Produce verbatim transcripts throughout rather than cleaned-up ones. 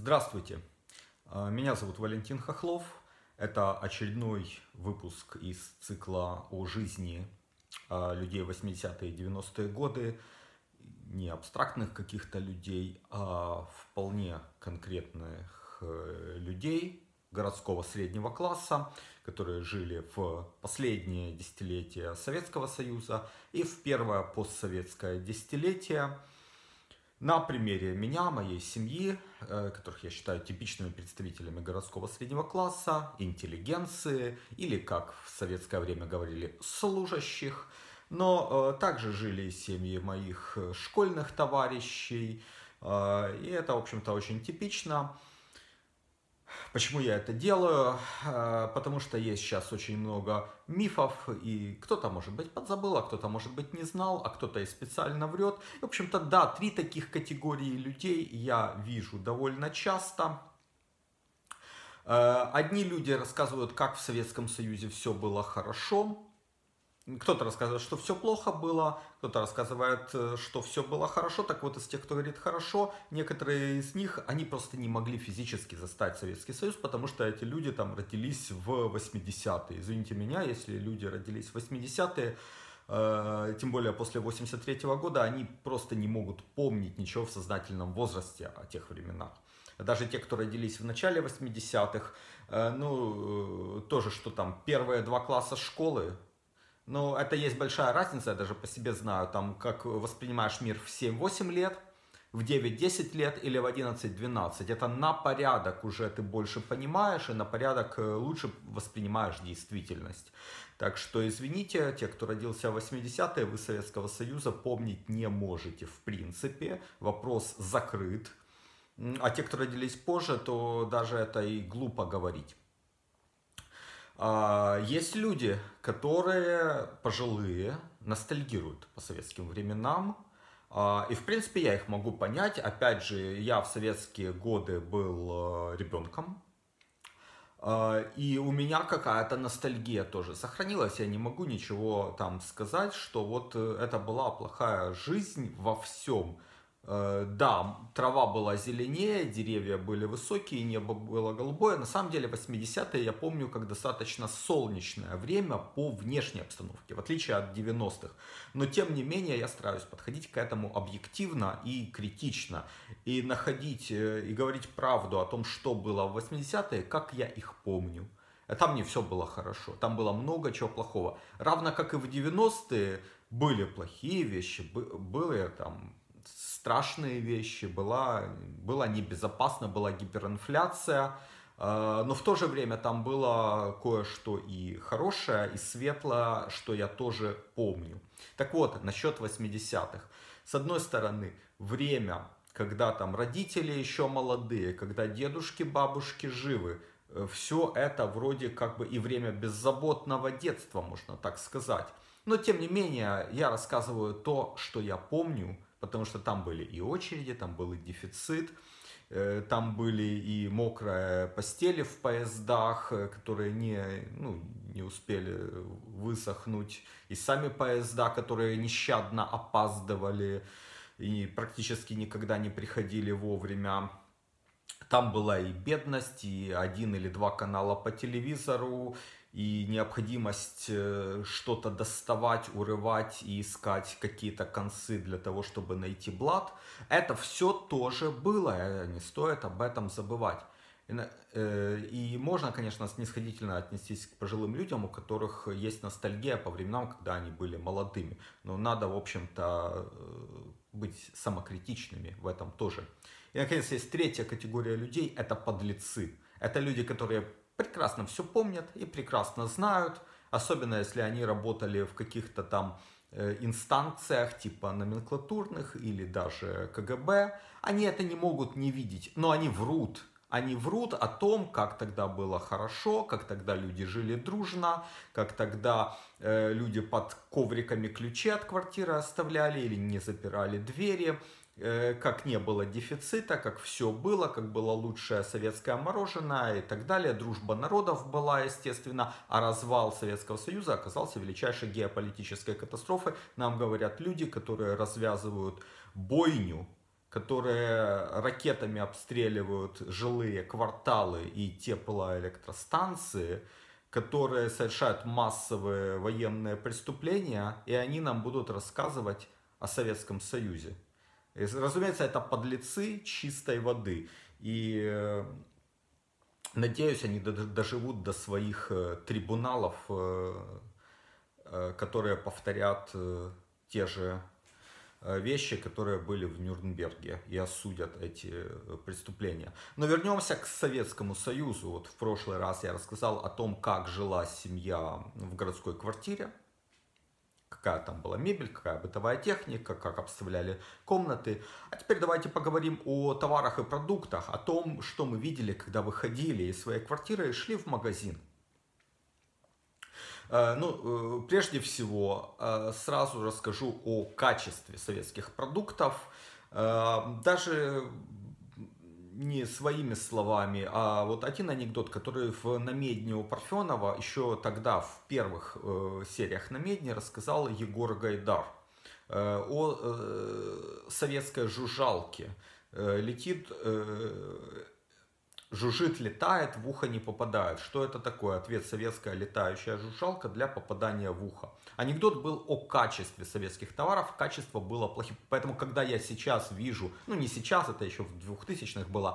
Здравствуйте, А, меня зовут Валентин Хохлов. Это очередной выпуск из цикла о жизни а, людей восьмидесятые и девяностые годы. Не абстрактных каких-то людей, а вполне конкретных э, людей городского среднего класса, которые жили в последние десятилетия Советского Союза и в первое постсоветское десятилетие. На примере меня, моей семьи, э, которых я считаю типичными представителями городского среднего класса, интеллигенции, или, как в советское время говорили, служащих, но э, также жили и семьи моих э, школьных товарищей, э, и это, в общем-то, очень типично. Почему я это делаю? Э, Потому что есть сейчас очень много мифов, и кто-то, может быть, подзабыл, а кто-то, может быть, не знал, а кто-то и специально врет. В общем-то, да, три таких категории людей я вижу довольно часто. Э, Одни люди рассказывают, как в Советском Союзе все было хорошо. Кто-то рассказывает, что все плохо было, кто-то рассказывает, э, что все было хорошо. Так вот, из тех, кто говорит хорошо, некоторые из них, они просто не могли физически застать Советский Союз, потому что эти люди там родились в восьмидесятые. Извините меня, если люди родились в восьмидесятые, э, тем более после восемьдесят третьего года, они просто не могут помнить ничего в сознательном возрасте о тех временах. Даже те, кто родились в начале восьмидесятых, э, ну, э, тоже, что там, первые два класса школы. Но это есть большая разница, я даже по себе знаю, там, как воспринимаешь мир в семь-восемь лет, в девять-десять лет или в одиннадцать-двенадцать. Это на порядок уже ты больше понимаешь и на порядок лучше воспринимаешь действительность. Так что извините, те, кто родился в восьмидесятые, вы Советского Союза помнить не можете в принципе. Вопрос закрыт. А те, кто родились позже, то даже это и глупо говорить. Есть люди, которые пожилые, ностальгируют по советским временам. И в принципе я их могу понять. Опять же, я в советские годы был ребенком. И у меня какая-то ностальгия тоже сохранилась. Я не могу ничего там сказать, что вот это была плохая жизнь во всем. Да, трава была зеленее, деревья были высокие, небо было голубое. На самом деле восьмидесятые я помню как достаточно солнечное время по внешней обстановке, в отличие от девяностых. Но тем не менее я стараюсь подходить к этому объективно и критично. И находить и говорить правду о том, что было в восьмидесятые, как я их помню. Там не все было хорошо, там было много чего плохого. Равно как и в девяностые были плохие вещи, были там страшные вещи, была, было небезопасно, была гиперинфляция, но в то же время там было кое-что и хорошее, и светлое, что я тоже помню. Так вот, насчет восьмидесятых. С одной стороны, время, когда там родители еще молодые, когда дедушки, бабушки живы, все это вроде как бы и время беззаботного детства, можно так сказать. Но тем не менее, я рассказываю то, что я помню, потому что там были и очереди, там был и дефицит, там были и мокрые постели в поездах, которые не, ну, не успели высохнуть, и сами поезда, которые нещадно опаздывали и практически никогда не приходили вовремя. Там была и бедность, и один или два канала по телевизору, и необходимость что-то доставать, урывать и искать какие-то концы для того, чтобы найти блат. Это все тоже было, не стоит об этом забывать. И можно, конечно, снисходительно отнестись к пожилым людям, у которых есть ностальгия по временам, когда они были молодыми. Но надо, в общем-то, быть самокритичными в этом тоже. И, наконец, есть третья категория людей, это подлецы. Это люди, которые прекрасно все помнят и прекрасно знают, особенно если они работали в каких-то там инстанциях типа номенклатурных или даже ка гэ бэ. Они это не могут не видеть, но они врут. Они врут о том, как тогда было хорошо, как тогда люди жили дружно, как тогда э, люди под ковриками ключи от квартиры оставляли или не запирали двери, э, как не было дефицита, как все было, как было лучшее советское мороженое и так далее. Дружба народов была, естественно, а развал Советского Союза оказался величайшей геополитической катастрофой. Нам говорят люди, которые развязывают бойню которые ракетами обстреливают жилые кварталы и теплоэлектростанции, которые совершают массовые военные преступления, и они нам будут рассказывать о Советском Союзе. И, разумеется, это подлецы чистой воды. И э, надеюсь, они доживут до своих э, трибуналов, э, э, которые повторят э, те же вещи, которые были в Нюрнберге, и осудят эти преступления. Но вернемся к Советскому Союзу. Вот в прошлый раз я рассказал о том, как жила семья в городской квартире, какая там была мебель, какая бытовая техника, как обставляли комнаты. А теперь давайте поговорим о товарах и продуктах, о том, что мы видели, когда выходили из своей квартиры и шли в магазин. Ну, прежде всего, сразу расскажу о качестве советских продуктов. Даже не своими словами, а вот один анекдот, который в «Намедни» у Парфенова еще тогда в первых сериях «Намедни» рассказал Егор Гайдар о советской жужжалке. Летит... Жужжит, летает, в ухо не попадает. Что это такое? Ответ: советская летающая жужжалка для попадания в ухо. Анекдот был о качестве советских товаров. Качество было плохим. Поэтому, когда я сейчас вижу, ну не сейчас, это еще в двухтысячных было,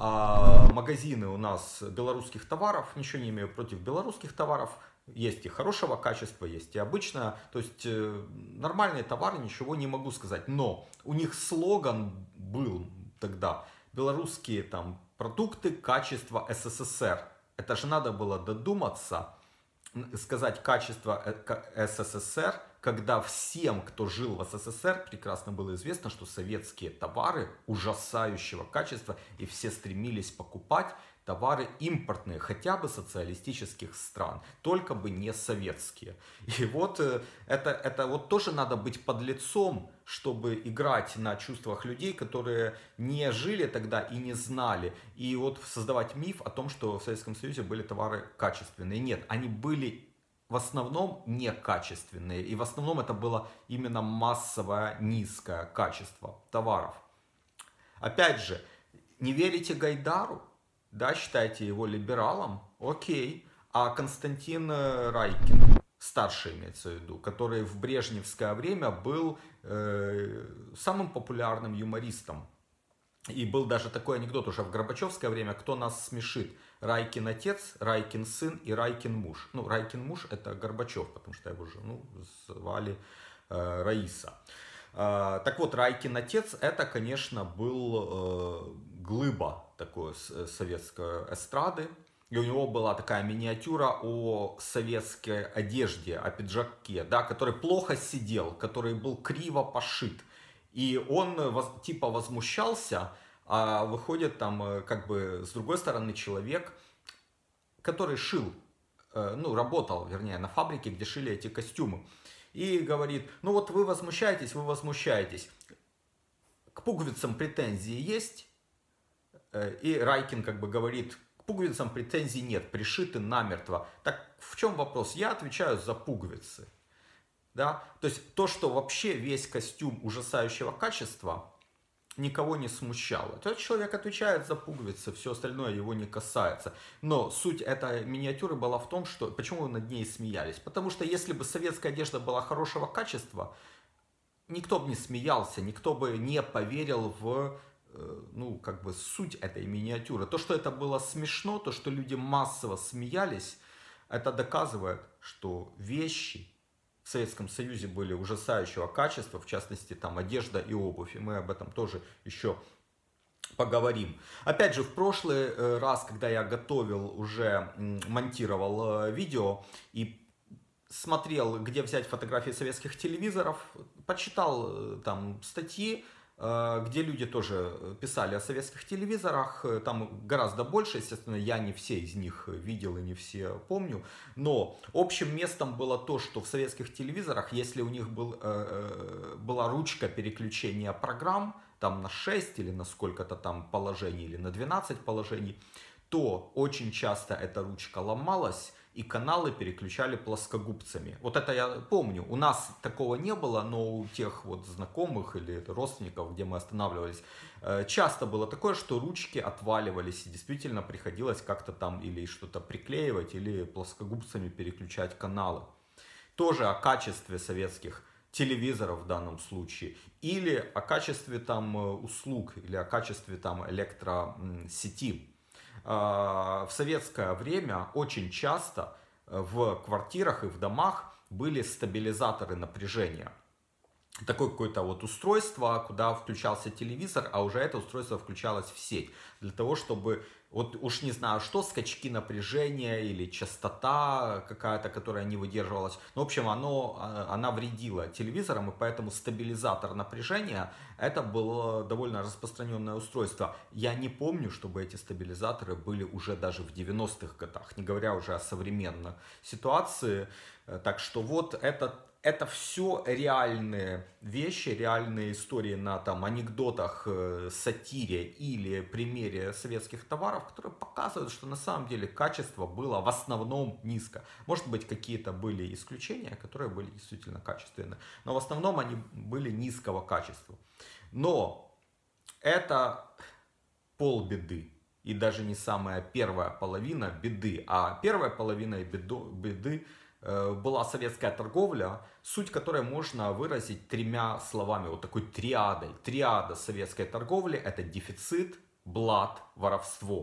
а магазины у нас белорусских товаров, ничего не имею против белорусских товаров. Есть и хорошего качества, есть и обычное. То есть нормальные товары, ничего не могу сказать. Но у них слоган был тогда: белорусские там продукты качества СССР. Это же надо было додуматься, сказать качество СССР, когда всем, кто жил в СССР, прекрасно было известно, что советские товары ужасающего качества, и все стремились покупать товары импортные, хотя бы социалистических стран, только бы не советские. И вот это, это вот тоже надо быть подлецом, чтобы играть на чувствах людей, которые не жили тогда и не знали. И вот создавать миф о том, что в Советском Союзе были товары качественные. Нет, они были в основном некачественные. И в основном это было именно массовое низкое качество товаров. Опять же, не верите Гайдару? Да, считаете его либералом? Окей. А Константин Райкин, старший имеется в виду, который в брежневское время был э, самым популярным юмористом. И был даже такой анекдот уже в Горбачевское время: кто нас смешит? Райкин отец, Райкин сын и Райкин муж. Ну, Райкин муж — это Горбачев, потому что его жену звали э, Раиса. Э, так вот, Райкин отец — это, конечно, был э, глыба такой советской эстрады. И у него была такая миниатюра о советской одежде, о пиджаке, да, который плохо сидел, который был криво пошит. И он типа возмущался, а выходит там как бы с другой стороны человек, который шил, ну работал, вернее, на фабрике, где шили эти костюмы. И говорит: ну вот вы возмущаетесь, вы возмущаетесь. К пуговицам претензии есть? И Райкин как бы говорит: к пуговицам претензий нет, пришиты намертво. Так в чем вопрос? Я отвечаю за пуговицы. Да? То есть то, что вообще весь костюм ужасающего качества, никого не смущало. Тот человек отвечает за пуговицы, все остальное его не касается. Но суть этой миниатюры была в том, что... Почему над ней смеялись? Потому что если бы советская одежда была хорошего качества, никто бы не смеялся, никто бы не поверил в... ну, как бы суть этой миниатюры. То, что это было смешно, то, что люди массово смеялись, это доказывает, что вещи в Советском Союзе были ужасающего качества, в частности, там одежда и обувь. И мы об этом тоже еще поговорим. Опять же, в прошлый раз, когда я готовил, уже монтировал видео и смотрел, где взять фотографии советских телевизоров, почитал там статьи, где люди тоже писали о советских телевизорах. Там гораздо больше, естественно, я не все из них видел и не все помню. Но общим местом было то, что в советских телевизорах, если у них был, была ручка переключения программ, там на шесть или на сколько-то там положений, или на двенадцать положений, то очень часто эта ручка ломалась, и каналы переключали плоскогубцами. Вот это я помню. У нас такого не было, но у тех вот знакомых или родственников, где мы останавливались, часто было такое, что ручки отваливались, и действительно приходилось как-то там или что-то приклеивать, или плоскогубцами переключать каналы. Тоже о качестве советских телевизоров в данном случае, или о качестве там услуг, или о качестве там электросети. В советское время очень часто в квартирах и в домах были стабилизаторы напряжения. Такое какое-то вот устройство, куда включался телевизор, а уже это устройство включалось в сеть. Для того, чтобы, вот уж не знаю что, скачки напряжения или частота какая-то, которая не выдерживалась. Ну, в общем, оно, она вредила телевизорам, и поэтому стабилизатор напряжения, это было довольно распространенное устройство. Я не помню, чтобы эти стабилизаторы были уже даже в девяностых годах, не говоря уже о современной ситуации. Так что вот этот Это все реальные вещи, реальные истории на там, анекдотах, сатире или примере советских товаров, которые показывают, что на самом деле качество было в основном низко. Может быть, какие-то были исключения, которые были действительно качественные, но в основном они были низкого качества. Но это полбеды. И даже не самая первая половина беды, а первая половина беды была советская торговля, суть которой можно выразить тремя словами, вот такой триадой. Триада советской торговли — это дефицит, блат, воровство.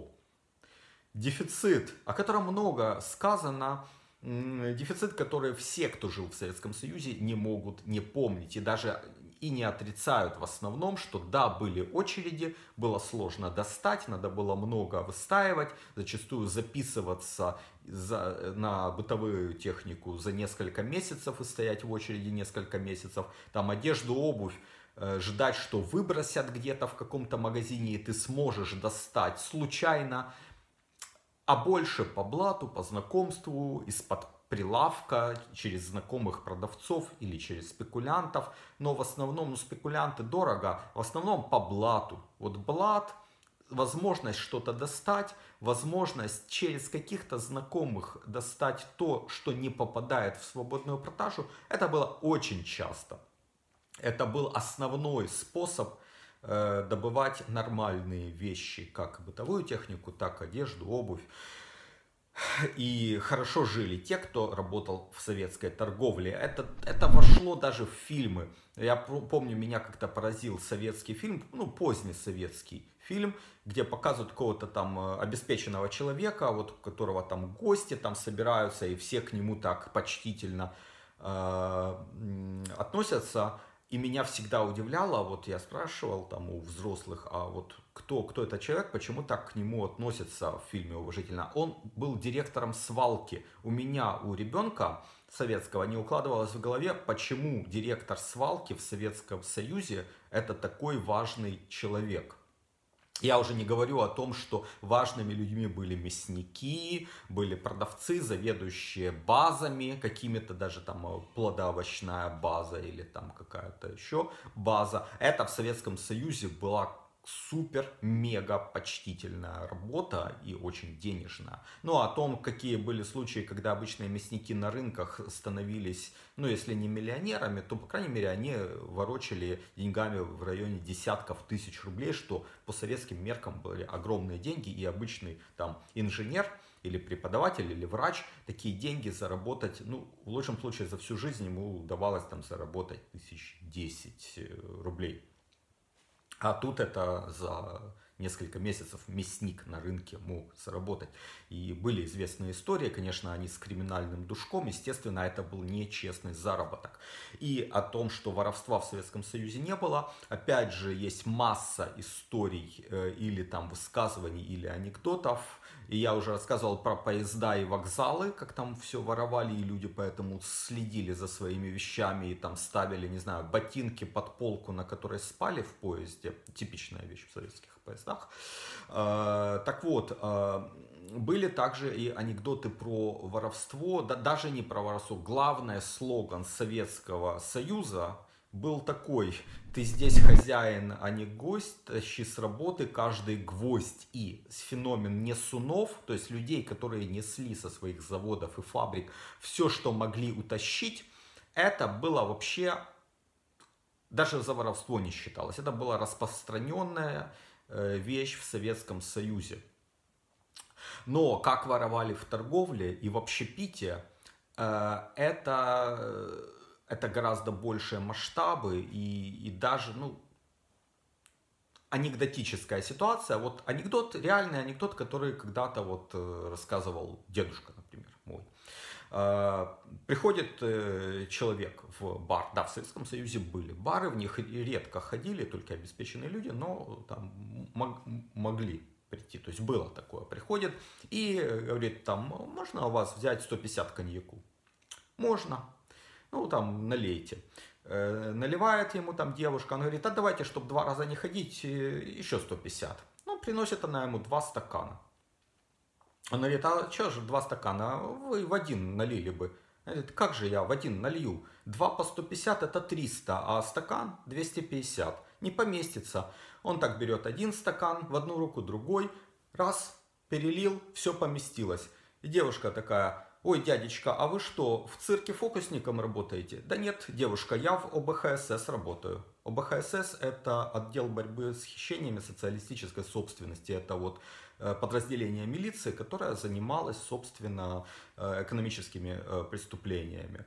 Дефицит, о котором много сказано, дефицит, который все, кто жил в Советском Союзе, не могут не помнить и даже и не отрицают в основном, что да, были очереди, было сложно достать, надо было много выстаивать, зачастую записываться за, на бытовую технику за несколько месяцев и стоять в очереди несколько месяцев, там одежду, обувь, э, ждать, что выбросят где-то в каком-то магазине и ты сможешь достать случайно, а больше по блату, по знакомству, из-под прилавка, через знакомых продавцов или через спекулянтов. Но в основном, ну, спекулянты дорого, в основном по блату. Вот блат, возможность что-то достать, возможность через каких-то знакомых достать то, что не попадает в свободную продажу, это было очень часто. Это был основной способ э, добывать нормальные вещи, как бытовую технику, так одежду, обувь. И хорошо жили те, кто работал в советской торговле. Это, это вошло даже в фильмы. Я помню, меня как-то поразил советский фильм, ну, поздний советский фильм, где показывают какого-то там обеспеченного человека, вот у которого там гости там собираются, и все к нему так почтительно э, относятся. И меня всегда удивляло, вот я спрашивал там у взрослых, а вот кто, кто этот человек, почему так к нему относятся в фильме уважительно. Он был директором свалки. У меня, у ребенка советского не укладывалось в голове, почему директор свалки в Советском Союзе это такой важный человек. Я уже не говорю о том, что важными людьми были мясники, были продавцы, заведующие базами, какими-то даже там плодоовощная база или там какая-то еще база. Это в Советском Союзе была супер-мега почтительная работа и очень денежная. Ну, о том, какие были случаи, когда обычные мясники на рынках становились, ну, если не миллионерами, то, по крайней мере, они ворочали деньгами в районе десятков тысяч рублей, что по советским меркам были огромные деньги, и обычный там инженер или преподаватель, или врач такие деньги заработать, ну, в лучшем случае за всю жизнь ему удавалось там заработать тысяч десять рублей. А тут это за несколько месяцев мясник на рынке мог заработать. И были известные истории, конечно, они с криминальным душком. Естественно, это был нечестный заработок. И о том, что воровства в Советском Союзе не было, опять же, есть масса историй э, или там высказываний, или анекдотов. И я уже рассказывал про поезда и вокзалы, как там все воровали, и люди поэтому следили за своими вещами и там ставили, не знаю, ботинки под полку, на которой спали в поезде. Типичная вещь в советских поездах. Так вот, были также и анекдоты про воровство, да, даже не про воровство. Главный слоган Советского Союза был такой: ты здесь хозяин, а не гость, тащи с работы каждый гвоздь. И феномен несунов, то есть людей, которые несли со своих заводов и фабрик все, что могли утащить, это было вообще, даже за воровство не считалось. Это была распространенная вещь в Советском Союзе. Но как воровали в торговле и в общепите, это... Это гораздо большие масштабы и, и даже, ну, анекдотическая ситуация. Вот анекдот, реальный анекдот, который когда-то вот рассказывал дедушка, например, мой. Приходит человек в бар. Да, в Советском Союзе были бары, в них редко ходили только обеспеченные люди, но там могли прийти. То есть было такое. Приходит и говорит, там, можно у вас взять сто пятьдесят коньяку? Можно. Ну, там, налейте. Э, наливает ему там девушка, она говорит, а давайте, чтобы два раза не ходить, еще сто пятьдесят. Ну, приносит она ему два стакана. Она говорит, а что же два стакана? Вы в один налили бы. Она говорит, как же я в один налью? Два по сто пятьдесят это триста, а стакан двести пятьдесят. Не поместится. Он так берет один стакан, в одну руку другой, раз, перелил, все поместилось. И девушка такая... Ой, дядечка, а вы что, в цирке фокусником работаете? Да нет, девушка, я в О Бэ Ха Эс Эс работаю. О Бэ Ха Эс Эс это отдел борьбы с хищениями социалистической собственности. Это вот подразделение милиции, которое занималось, собственно, экономическими преступлениями.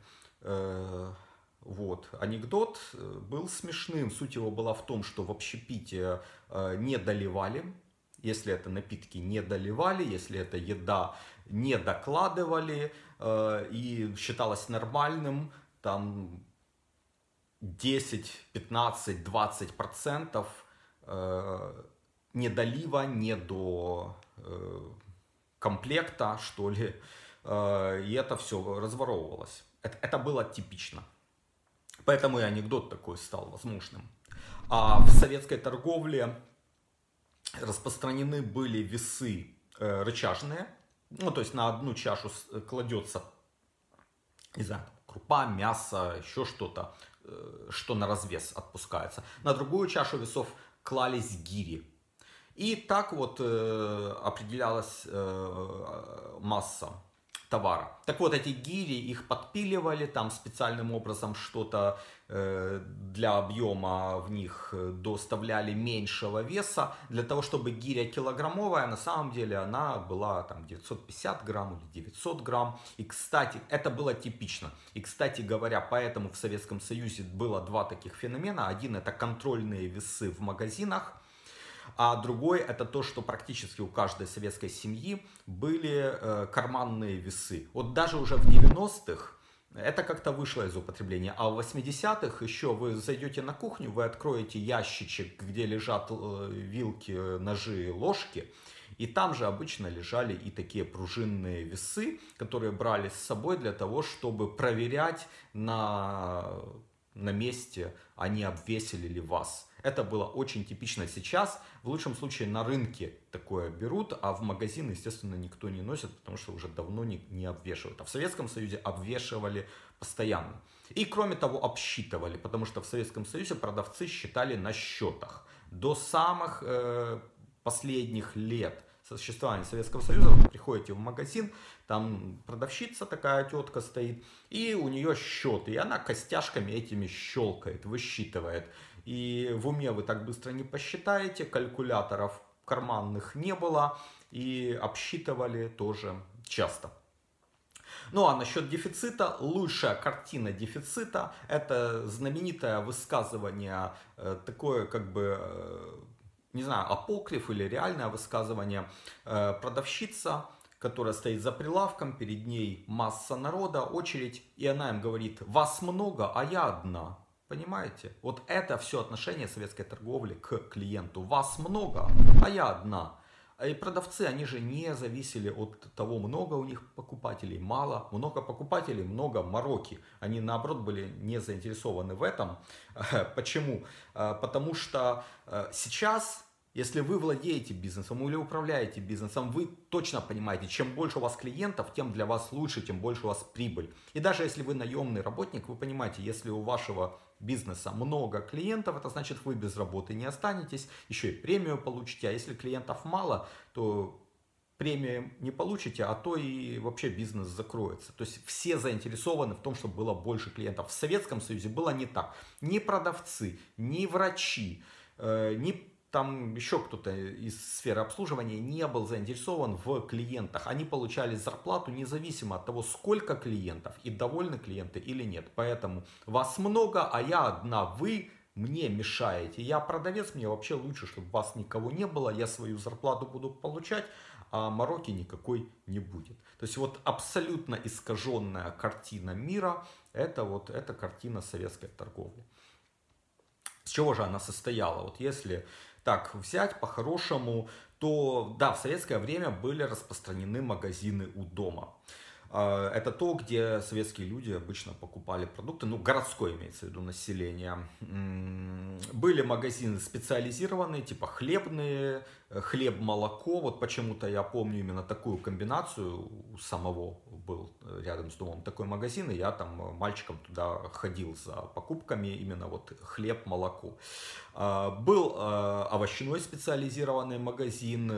Вот. Анекдот был смешным. Суть его была в том, что в общепите не доливали. Если это напитки, не доливали, если это еда, не докладывали, э, и считалось нормальным там десять, пятнадцать, двадцать процентов э, недолива, не до э, комплекта, что ли, э, и это все разворовывалось. Это, это было типично. Поэтому и анекдот такой стал возможным. А в советской торговле распространены были весы э, рычажные. Ну, то есть на одну чашу кладется, не знаю, крупа, мясо, еще что-то, э, что на развес отпускается. На другую чашу весов клались гири. И так вот э, определялась э, масса товара. Так вот, эти гири, их подпиливали, там специальным образом что-то э, для объема в них доставляли меньшего веса, для того, чтобы гиря килограммовая, на самом деле она была там девятьсот пятьдесят грамм или девятьсот грамм. И, кстати, это было типично. И, кстати говоря, поэтому в Советском Союзе было два таких феномена. Один — это контрольные весы в магазинах. А другой — это то, что практически у каждой советской семьи были э, карманные весы. Вот даже уже в девяностых это как-то вышло из употребления. А в восьмидесятых еще вы зайдете на кухню, вы откроете ящичек, где лежат э, вилки, ножи, ложки. И там же обычно лежали и такие пружинные весы, которые брали с собой для того, чтобы проверять на, на месте, а не обвесили ли вас. Это было очень типично сейчас. В лучшем случае на рынке такое берут, а в магазин, естественно, никто не носит, потому что уже давно не, не обвешивают. А в Советском Союзе обвешивали постоянно. И кроме того, обсчитывали, потому что в Советском Союзе продавцы считали на счетах. До самых э, последних лет существования Советского Союза вы приходите в магазин, там продавщица такая тетка стоит, и у нее счет, и она костяшками этими щелкает, высчитывает. И в уме вы так быстро не посчитаете, калькуляторов карманных не было, и обсчитывали тоже часто. Ну а насчет дефицита, лучшая картина дефицита — это знаменитое высказывание, такое как бы, не знаю, апокриф или реальное высказывание. Продавщица, которая стоит за прилавком, перед ней масса народа, очередь, и она им говорит: вас много, а я одна. Понимаете? Вот это все отношение советской торговли к клиенту. Вас много, а я одна. И продавцы, они же не зависели от того, много у них покупателей, мало. Много покупателей, много мороки. Они, наоборот, были не заинтересованы в этом. Почему? Потому что сейчас, если вы владеете бизнесом или управляете бизнесом, вы точно понимаете, чем больше у вас клиентов, тем для вас лучше, тем больше у вас прибыль. И даже если вы наемный работник, вы понимаете, если у вашего бизнеса много клиентов, это значит, вы без работы не останетесь, еще и премию получите, а если клиентов мало, то премию не получите, а то и вообще бизнес закроется. То есть все заинтересованы в том, чтобы было больше клиентов. В Советском Союзе было не так. Ни продавцы, ни врачи, э, ни там еще кто-то из сферы обслуживания не был заинтересован в клиентах. Они получали зарплату независимо от того, сколько клиентов и довольны клиенты или нет. Поэтому вас много, а я одна, вы мне мешаете. Я продавец, мне вообще лучше, чтобы вас никого не было, я свою зарплату буду получать, а мороки никакой не будет. То есть вот абсолютно искаженная картина мира, это вот эта картина советской торговли. С чего же она состояла? Вот если так взять по-хорошему, то да, в советское время были распространены магазины у дома. Это то, где советские люди обычно покупали продукты, ну, городское имеется в виду население. Были магазины специализированные, типа хлебные, хлеб, молоко. Вот почему-то я помню именно такую комбинацию. У самого был рядом с домом такой магазин, и я там мальчиком туда ходил за покупками, именно вот хлеб, молоко. Был овощной специализированный магазин.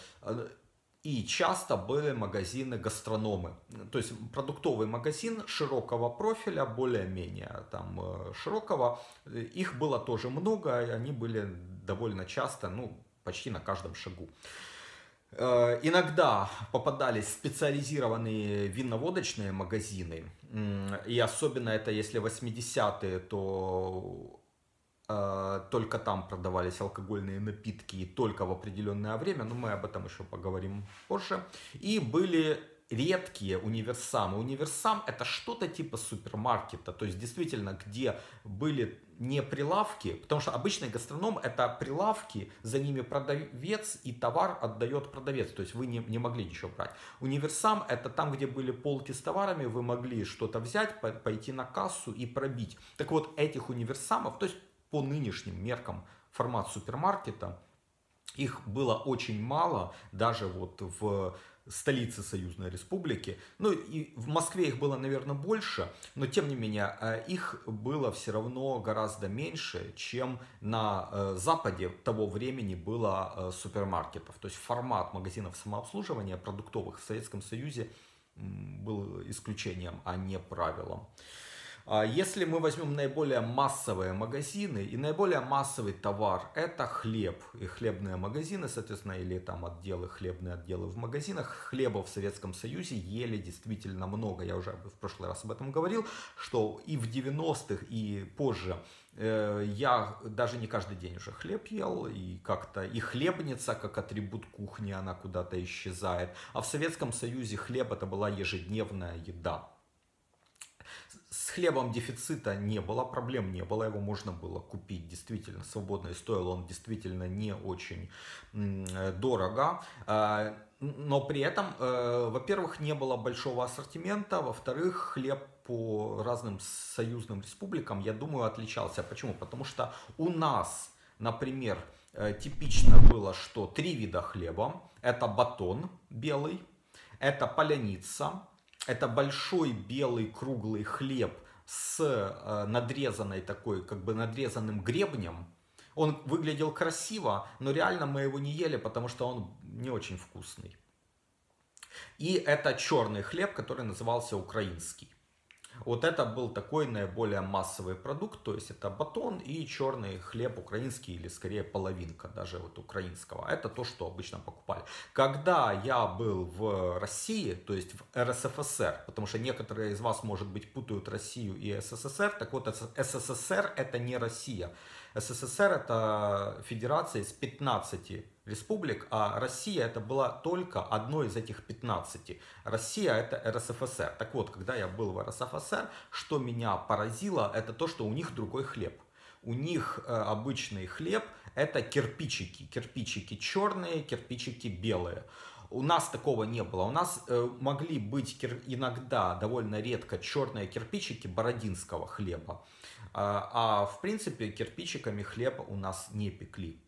И часто были магазины-гастрономы, то есть продуктовый магазин широкого профиля, более-менее там широкого, их было тоже много, и они были довольно часто, ну, почти на каждом шагу. Иногда попадались специализированные винно-водочные магазины, и особенно это если восьмидесятые, то только там продавались алкогольные напитки и только в определенное время, но мы об этом еще поговорим позже. И были редкие универсамы. Универсам это что-то типа супермаркета, то есть действительно, где были не прилавки, потому что обычный гастроном это прилавки, за ними продавец и товар отдает продавец, то есть вы не, не могли ничего брать. Универсам это там, где были полки с товарами, вы могли что-то взять, пойти на кассу и пробить. Так вот, этих универсамов, то есть по нынешним меркам формат супермаркета, их было очень мало, даже вот в столице Союзной Республики. Ну и в Москве их было, наверное, больше, но тем не менее их было все равно гораздо меньше, чем на Западе того времени было супермаркетов. То есть формат магазинов самообслуживания продуктовых в Советском Союзе был исключением, а не правилом. Если мы возьмем наиболее массовые магазины, и наиболее массовый товар это хлеб и хлебные магазины, соответственно, или там отделы, хлебные отделы в магазинах, хлеба в Советском Союзе ели действительно много. Я уже в прошлый раз об этом говорил, что и в девяностых, и позже э, я даже не каждый день уже хлеб ел, и как-то и хлебница как атрибут кухни, она куда-то исчезает. А в Советском Союзе хлеб это была ежедневная еда. С хлебом дефицита не было, проблем не было, его можно было купить действительно свободно, и стоил он действительно не очень дорого. Но при этом, во-первых, не было большого ассортимента, во-вторых, хлеб по разным союзным республикам, я думаю, отличался. Почему? Потому что у нас, например, типично было, что три вида хлеба. Это батон белый, это поляница. Это большой белый круглый хлеб с надрезанной такой, как бы надрезанным гребнем. Он выглядел красиво, но реально мы его не ели, потому что он не очень вкусный. И это черный хлеб, который назывался украинский. Вот это был такой наиболее массовый продукт, то есть это батон и черный хлеб украинский, или скорее половинка даже вот украинского. Это то, что обычно покупали. Когда я был в России, то есть в эр эс эф эс эр, потому что некоторые из вас, может быть, путают Россию и эс эс эс эр, так вот эс эс эс эр это не Россия. эс эс эс эр это федерация из пятнадцати республик, а Россия это была только одной из этих пятнадцати. Россия это эр эс эф эс эр. Так вот, когда я был в эр эс эф эс эр, что меня поразило, это то, что у них другой хлеб. У них э, обычный хлеб это кирпичики. Кирпичики черные, кирпичики белые. У нас такого не было. У нас э, могли быть кир... иногда, довольно редко, черные кирпичики бородинского хлеба. А, а в принципе кирпичиками хлеб у нас не пекли.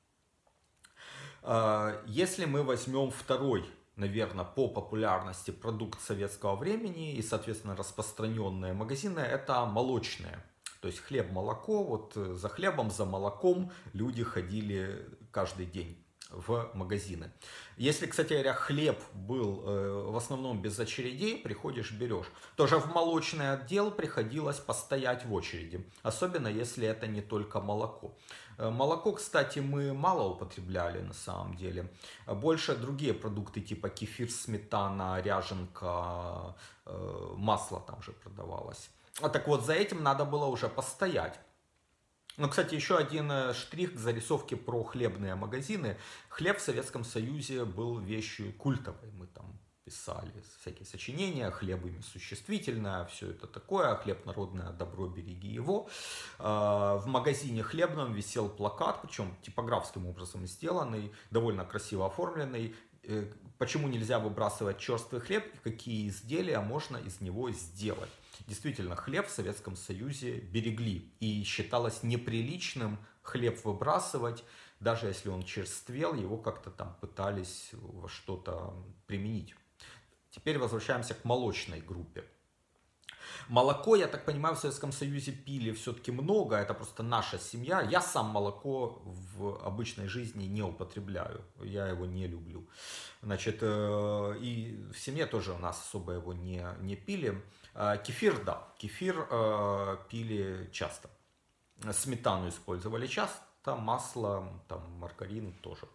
Если мы возьмем второй, наверное, по популярности продукт советского времени и, соответственно, распространенные магазины, это молочные. То есть хлеб, молоко, вот за хлебом, за молоком люди ходили каждый день в магазины. Если, кстати говоря, хлеб был э, в основном без очередей, приходишь, берешь. Тоже в молочный отдел приходилось постоять в очереди. Особенно, если это не только молоко. Э, молоко, кстати, мы мало употребляли на самом деле. Больше другие продукты типа кефир, сметана, ряженка, э, масло там же продавалось. А так вот, за этим надо было уже постоять. Ну, кстати, еще один штрих к зарисовке про хлебные магазины. Хлеб в Советском Союзе был вещью культовой. Мы там писали всякие сочинения, хлеб ими существительное, все это такое, хлеб народное добро, береги его. В магазине хлебном висел плакат, причем типографским образом сделанный, довольно красиво оформленный. Почему нельзя выбрасывать черствый хлеб и какие изделия можно из него сделать. Действительно, хлеб в Советском Союзе берегли, и считалось неприличным хлеб выбрасывать, даже если он черствел, его как-то там пытались во что-то применить. Теперь возвращаемся к молочной группе. Молоко, я так понимаю, в Советском Союзе пили все-таки много, это просто наша семья. Я сам молоко в обычной жизни не употребляю, я его не люблю. Значит, и в семье тоже у нас особо его не, не пили. Кефир, да, кефир э, пили часто. Сметану использовали часто, масло, там, маргарин тоже.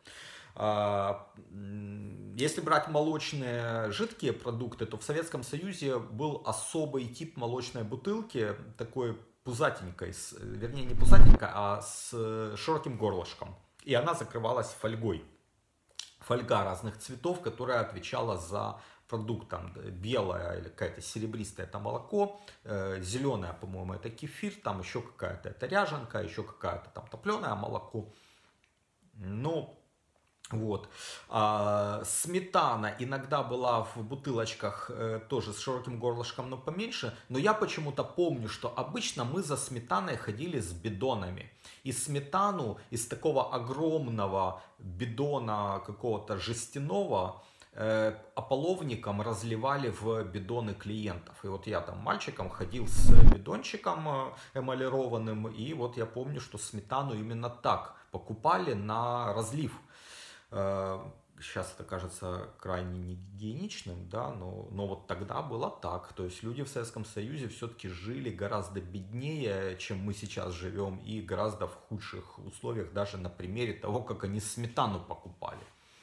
Если брать молочные жидкие продукты, то в Советском Союзе был особый тип молочной бутылки, такой пузатенькой, с, вернее не пузатенькой, а с широким горлышком. И она закрывалась фольгой. Фольга разных цветов, которая отвечала за продукт. Там белая или какая-то серебристая это молоко, э, зеленая, по-моему, это кефир, там еще какая-то это ряженка, еще какая-то там топленое молоко. Ну, вот. А, сметана иногда была в бутылочках э, тоже с широким горлышком, но поменьше. Но я почему-то помню, что обычно мы за сметаной ходили с бидонами. И сметану из такого огромного бидона какого-то жестяного э, ополовником разливали в бидоны клиентов. И вот я там мальчиком ходил с бидончиком эмалированным. И вот я помню, что сметану именно так покупали на разлив. Сейчас это кажется крайне негигиеничным, да, но, но вот тогда было так. То есть люди в Советском Союзе все-таки жили гораздо беднее, чем мы сейчас живем, и гораздо в худших условиях, даже на примере того, как они сметану покупали.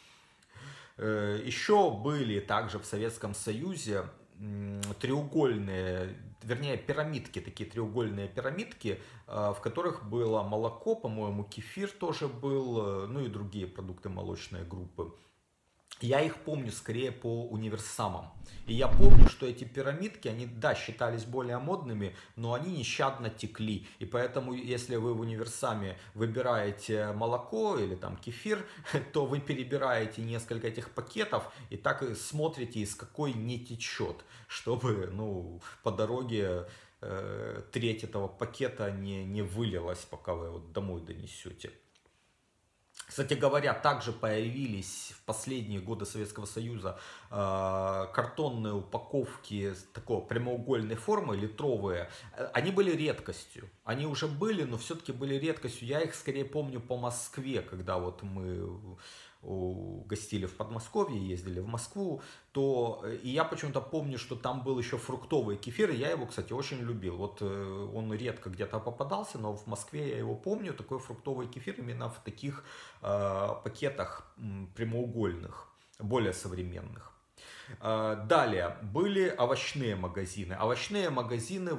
Еще были также в Советском Союзе треугольные, вернее пирамидки, такие треугольные пирамидки, в которых было молоко, по-моему, кефир тоже был, ну и другие продукты молочной группы. Я их помню скорее по универсамам. И я помню, что эти пирамидки, они, да, считались более модными, но они нещадно текли. И поэтому, если вы в универсаме выбираете молоко или там кефир, то вы перебираете несколько этих пакетов и так смотрите, из какой не течет, чтобы, ну, по дороге э, треть этого пакета не, не вылилась, пока вы его домой донесете. Кстати говоря, также появились в последние годы Советского Союза э, картонные упаковки такой прямоугольной формы, литровые. Они были редкостью. Они уже были, но все-таки были редкостью. Я их скорее помню по Москве, когда вот мы гостили в Подмосковье, ездили в Москву, то и я почему-то помню, что там был еще фруктовый кефир, и я его, кстати, очень любил. Вот он редко где-то попадался, но в Москве я его помню, такой фруктовый кефир именно в таких э, пакетах прямоугольных, более современных. Э, далее были овощные магазины. Овощные магазины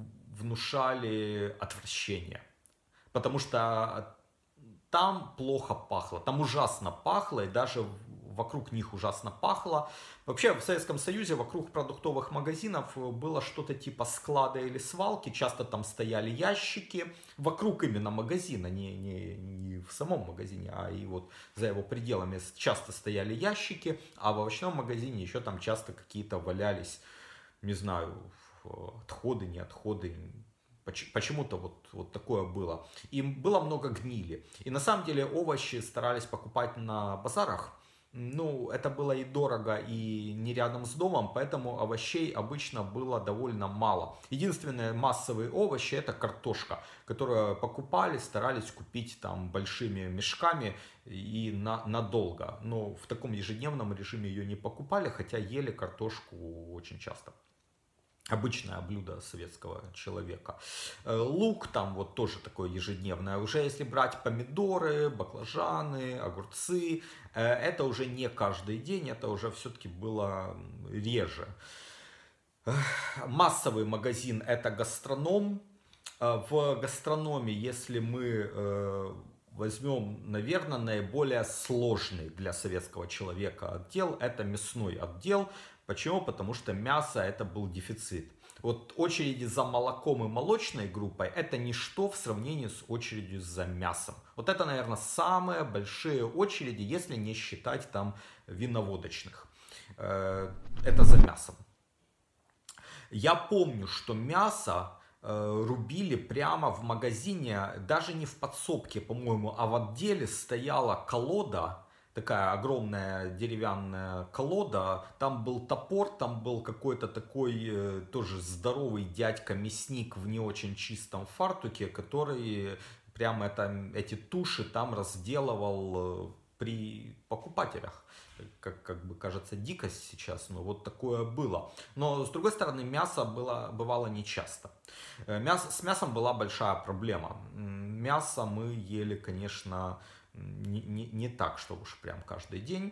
внушали отвращение, потому что там плохо пахло, там ужасно пахло, и даже вокруг них ужасно пахло. Вообще в Советском Союзе вокруг продуктовых магазинов было что-то типа склада или свалки, часто там стояли ящики, вокруг именно магазина, не, не, не в самом магазине, а и вот за его пределами часто стояли ящики, а в овощном магазине еще там часто какие-то валялись, не знаю, отходы, не отходы. Почему-то вот, вот такое было. И было много гнили. И на самом деле овощи старались покупать на базарах. Ну, это было и дорого, и не рядом с домом, поэтому овощей обычно было довольно мало. Единственные массовые овощи это картошка, которую покупали, старались купить там большими мешками и на, надолго. Но в таком ежедневном режиме ее не покупали, хотя ели картошку очень часто. Обычное блюдо советского человека. Э, Лук там вот тоже такое ежедневное. Уже если брать помидоры, баклажаны, огурцы, э, это уже не каждый день, это уже все-таки было реже. Массовый магазин это гастроном. Э, В гастрономе, если мы э, возьмем, наверное, наиболее сложный для советского человека отдел, это мясной отдел. Почему? Потому что мясо это был дефицит. Вот очереди за молоком и молочной группой это ничто в сравнении с очередью за мясом. Вот это, наверное, самые большие очереди, если не считать там виноводочных. Э, Это за мясом. Я помню, что мясо э, рубили прямо в магазине, даже не в подсобке, по-моему, а в отделе стояла колода, такая огромная деревянная колода, там был топор, там был какой-то такой э, тоже здоровый дядька-мясник в не очень чистом фартуке, который прямо это, эти туши там разделывал э, при покупателях. Как, как бы кажется дикость сейчас, но вот такое было. Но с другой стороны мясо было, бывало нечасто. Э, Мясо, с мясом была большая проблема. М, Мясо мы ели, конечно, не, не, не так, что уж прям каждый день.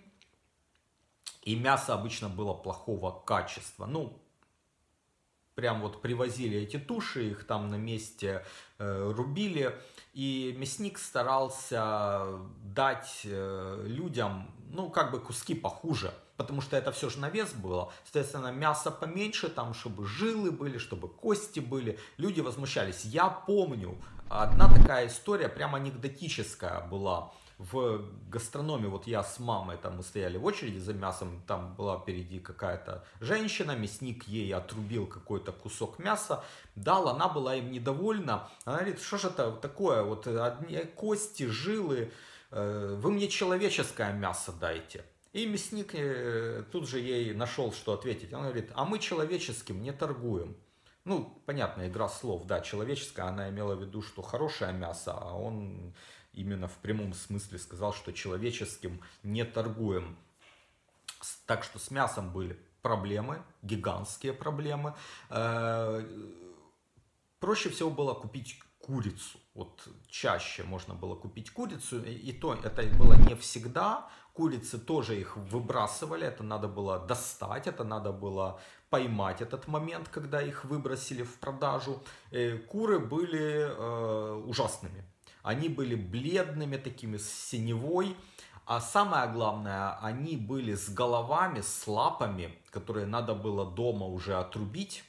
И мясо обычно было плохого качества. Ну, прям вот привозили эти туши, их там на месте э, рубили. И мясник старался дать э, людям, ну, как бы куски похуже. Потому что это все же на вес было. Соответственно, мясо поменьше, там, чтобы жилы были, чтобы кости были. Люди возмущались. Я помню, одна такая история, прям анекдотическая была. В гастрономе, вот я с мамой, там мы стояли в очереди за мясом, там была впереди какая-то женщина, мясник ей отрубил какой-то кусок мяса, дал, она была им недовольна, она говорит, что же это такое, вот одни кости, жилы, э, вы мне человеческое мясо дайте. И мясник э, тут же ей нашел, что ответить, он говорит, а мы человеческим не торгуем. Ну, понятно, игра слов, да, человеческая, она имела в виду, что хорошее мясо, а он именно в прямом смысле сказал, что человеческим не торгуем. Так что с мясом были проблемы, гигантские проблемы. Проще всего было купить курицу. Вот чаще можно было купить курицу, и то это было не всегда. Курицы тоже их выбрасывали, это надо было достать, это надо было поймать этот момент, когда их выбросили в продажу. Куры были э, ужасными. Они были бледными, такими с синевой. А самое главное, они были с головами, с лапами, которые надо было дома уже отрубить.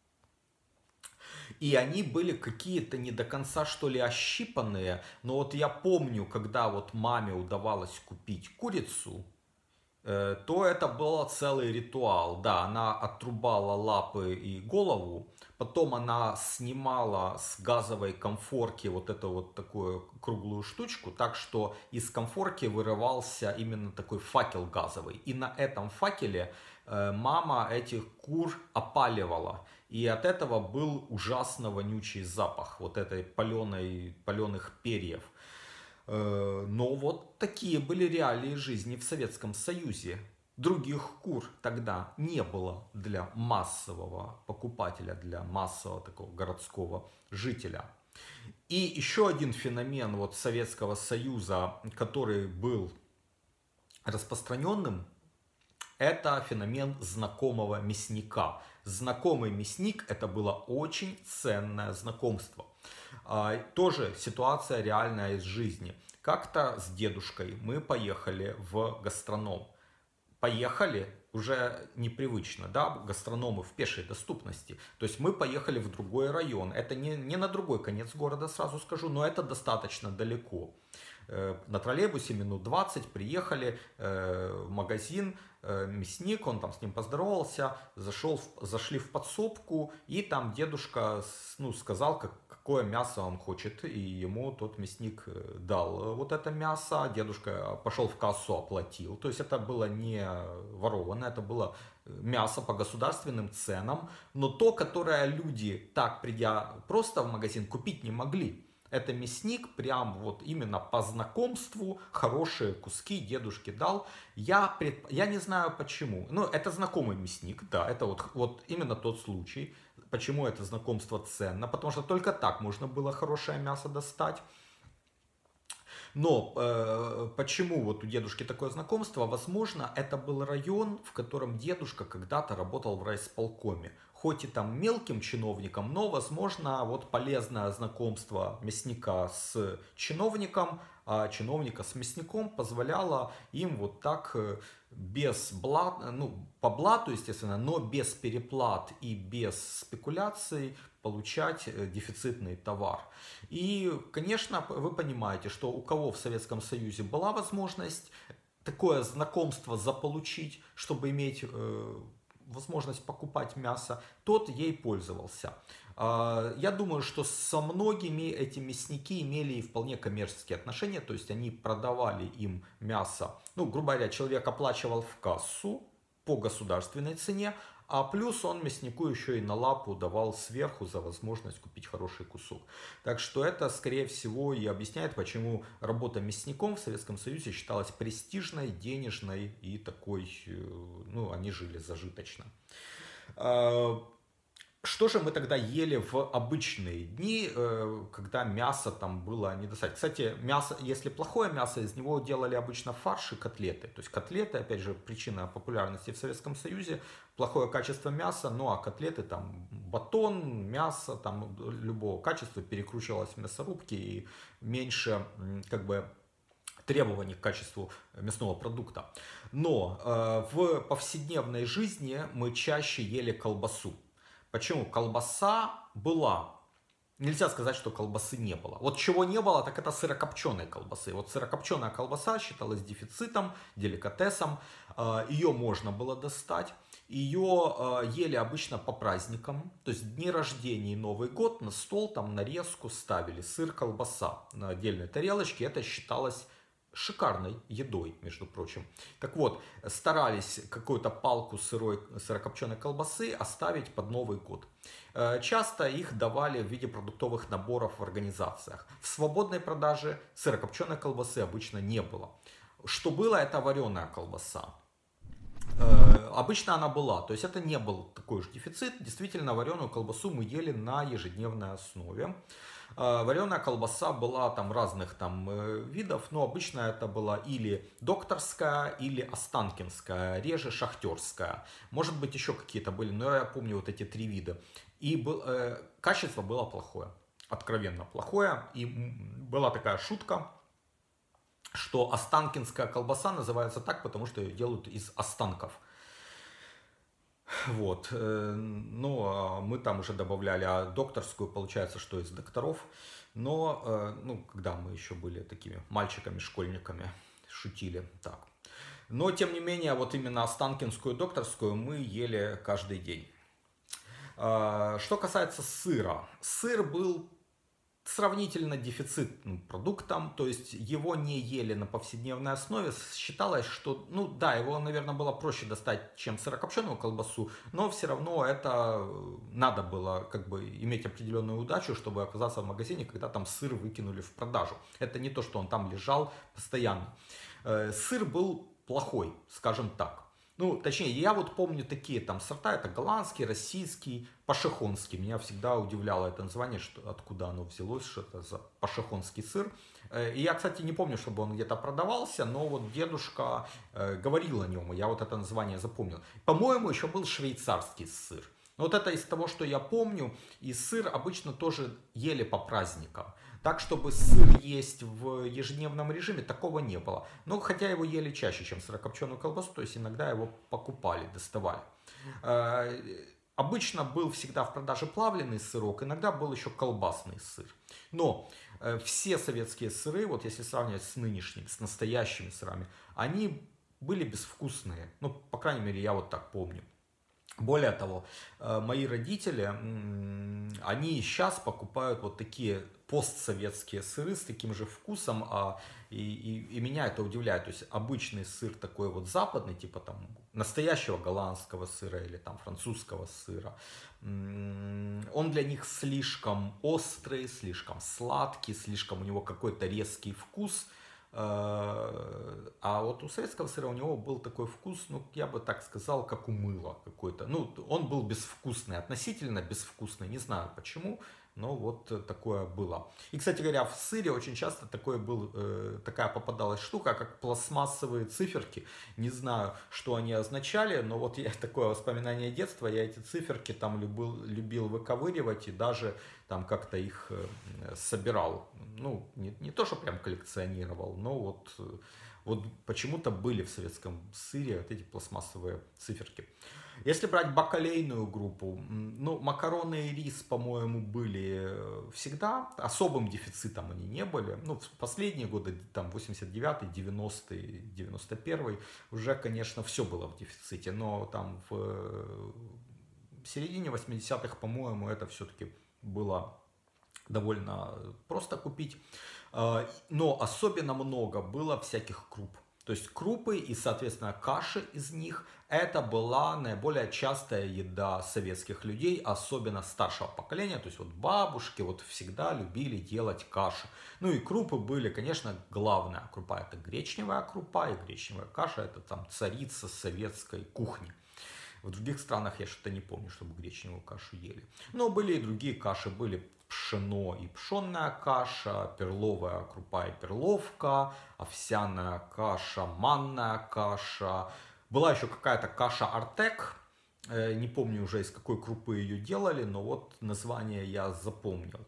И они были какие-то не до конца, что ли, ощипанные. Но вот я помню, когда вот маме удавалось купить курицу, э, то это был целый ритуал. Да, она отрубала лапы и голову. Потом она снимала с газовой конфорки вот эту вот такую круглую штучку, так что из конфорки вырывался именно такой факел газовый. И на этом факеле э, мама этих кур опаливала. И от этого был ужасно вонючий запах вот этой паленой, паленых перьев. Э, но вот такие были реалии жизни в Советском Союзе. Других кур тогда не было для массового покупателя, для массового такого городского жителя. И еще один феномен вот Советского Союза, который был распространенным, это феномен знакомого мясника. Знакомый мясник это было очень ценное знакомство. А, тоже ситуация реальная из жизни. Как-то с дедушкой мы поехали в гастроном. Поехали, уже непривычно, да, гастрономы в пешей доступности. То есть мы поехали в другой район. Это не, не на другой конец города, сразу скажу, но это достаточно далеко. На троллейбусе минут двадцать приехали в магазин, мясник, он там с ним поздоровался, зашел, зашли в подсобку, и там дедушка, ну, сказал, как, какое мясо он хочет, и ему тот мясник дал вот это мясо, дедушка пошел в кассу, оплатил, то есть это было не ворованное, это было мясо по государственным ценам, но то, которое люди так придя просто в магазин купить не могли. Это мясник прям вот именно по знакомству, хорошие куски дедушке дал. Я, пред... я не знаю почему. Ну, это знакомый мясник, да, это вот, вот именно тот случай. Почему это знакомство ценно? Потому что только так можно было хорошее мясо достать. Но э, почему вот у дедушки такое знакомство? Возможно, это был район, в котором дедушка когда-то работал в райисполкоме. Хоть и там мелким чиновником, но, возможно, вот полезное знакомство мясника с чиновником, а чиновника с мясником позволяло им вот так без блат, ну, по блату, естественно, но без переплат и без спекуляций получать дефицитный товар. И, конечно, вы понимаете, что у кого в Советском Союзе была возможность такое знакомство заполучить, чтобы иметь э, возможность покупать мясо, тот ей пользовался. Я думаю, что со многими эти мясники имели и вполне коммерческие отношения, то есть они продавали им мясо. Ну, грубо говоря, человек оплачивал в кассу по государственной цене, а плюс он мяснику еще и на лапу давал сверху за возможность купить хороший кусок. Так что это, скорее всего, и объясняет, почему работа мясником в Советском Союзе считалась престижной, денежной и такой, ну, они жили зажиточно. Что же мы тогда ели в обычные дни, когда мясо там было не достать? Кстати, мясо, если плохое мясо, из него делали обычно фарш и котлеты. То есть котлеты, опять же, причина популярности в Советском Союзе, плохое качество мяса, ну а котлеты там батон, мясо там любого качества перекручивалось в мясорубке и меньше как бы требований к качеству мясного продукта. Но э, в повседневной жизни мы чаще ели колбасу. Почему? Колбаса была. Нельзя сказать, что колбасы не было. Вот чего не было, так это сырокопченой колбасы. Вот сырокопченая колбаса считалась дефицитом, деликатесом. Ее можно было достать. Ее ели обычно по праздникам. То есть дни рождения и Новый год на стол, там нарезку ставили сыр, колбаса на отдельной тарелочке. Это считалось шикарной едой, между прочим. Так вот, старались какую-то палку сырой, сырокопченой колбасы оставить под Новый год. Часто их давали в виде продуктовых наборов в организациях. В свободной продаже сырокопченой колбасы обычно не было. Что было, это вареная колбаса. Обычно она была, то есть это не был такой уж дефицит. Действительно, вареную колбасу мы ели на ежедневной основе. Вареная колбаса была там разных там видов, но обычно это была или докторская, или останкинская, реже шахтерская. Может быть еще какие-то были, но я помню вот эти три вида. И был, э, качество было плохое, откровенно плохое. И была такая шутка, что останкинская колбаса называется так, потому что ее делают из останков. Вот, ну, мы там уже добавляли, а докторскую, получается, что из докторов. Но, ну, когда мы еще были такими мальчиками, школьниками, шутили так. Но, тем не менее, вот именно останкинскую докторскую мы ели каждый день. Что касается сыра. Сыр был сравнительно дефицитным продуктом, то есть его не ели на повседневной основе. Считалось, что, ну да, его, наверное, было проще достать, чем сырокопченую колбасу, но все равно это надо было как бы иметь определенную удачу, чтобы оказаться в магазине, когда там сыр выкинули в продажу. Это не то, что он там лежал постоянно. Сыр был плохой, скажем так. Ну, точнее, я вот помню такие там сорта, это голландский, российский, пашихонский. Меня всегда удивляло это название, что, откуда оно взялось, что это за пашихонский сыр. И я, кстати, не помню, чтобы он где-то продавался, но вот дедушка э, говорил о нем, и я вот это название запомнил. По-моему, еще был швейцарский сыр. Но вот это из того, что я помню, и сыр обычно тоже ели по праздникам. Так, чтобы сыр есть в ежедневном режиме, такого не было. Но хотя его ели чаще, чем сырокопченую колбасу, то есть иногда его покупали, доставали. Обычно был всегда в продаже плавленый сырок, иногда был еще колбасный сыр. Но все советские сыры, вот если сравнивать с нынешними, с настоящими сырами, они были безвкусные. Ну, по крайней мере, я вот так помню. Более того, э, мои родители, м, они сейчас покупают вот такие постсоветские сыры с таким же вкусом, а, и, и- и меня это удивляет. То есть обычный сыр такой вот западный, типа там настоящего голландского сыра или там французского сыра, м, он для них слишком острый, слишком сладкий, слишком у него какой-то резкий вкус. Э, А вот у советского сыра у него был такой вкус, ну, я бы так сказал, как у мыла какой-то. Ну, он был безвкусный, относительно безвкусный, не знаю почему, но вот э, такое было. И, кстати говоря, в сыре очень часто такое был, э, такая попадалась штука, как пластмассовые циферки. Не знаю, что они означали, но вот я такое воспоминание детства, я эти циферки там любил, любил выковыривать и даже там как-то их э, собирал. Ну, не, не то, что прям коллекционировал, но вот, э, вот почему-то были в советском сыре вот эти пластмассовые циферки. Если брать бакалейную группу, м, ну, макароны и рис, по-моему, были э, всегда, особым дефицитом они не были. Ну, в последние годы, там, восемьдесят девятый, девяностый, девяносто первый, уже, конечно, все было в дефиците, но там в, э, в середине восьмидесятых, по-моему, это все-таки было довольно просто купить. А, Но особенно много было всяких круп. То есть крупы и, соответственно, каши из них, это была наиболее частая еда советских людей, особенно старшего поколения. То есть вот бабушки вот всегда любили делать каши. Ну и крупы были, конечно, главная крупа это гречневая крупа, и гречневая каша это там царица советской кухни. В других странах я что-то не помню, чтобы гречневую кашу ели. Но были и другие каши, были пшено и пшенная каша, перловая крупа и перловка, овсяная каша, манная каша. Была еще какая-то каша артек, э, не помню уже из какой крупы ее делали, но вот название я запомнил.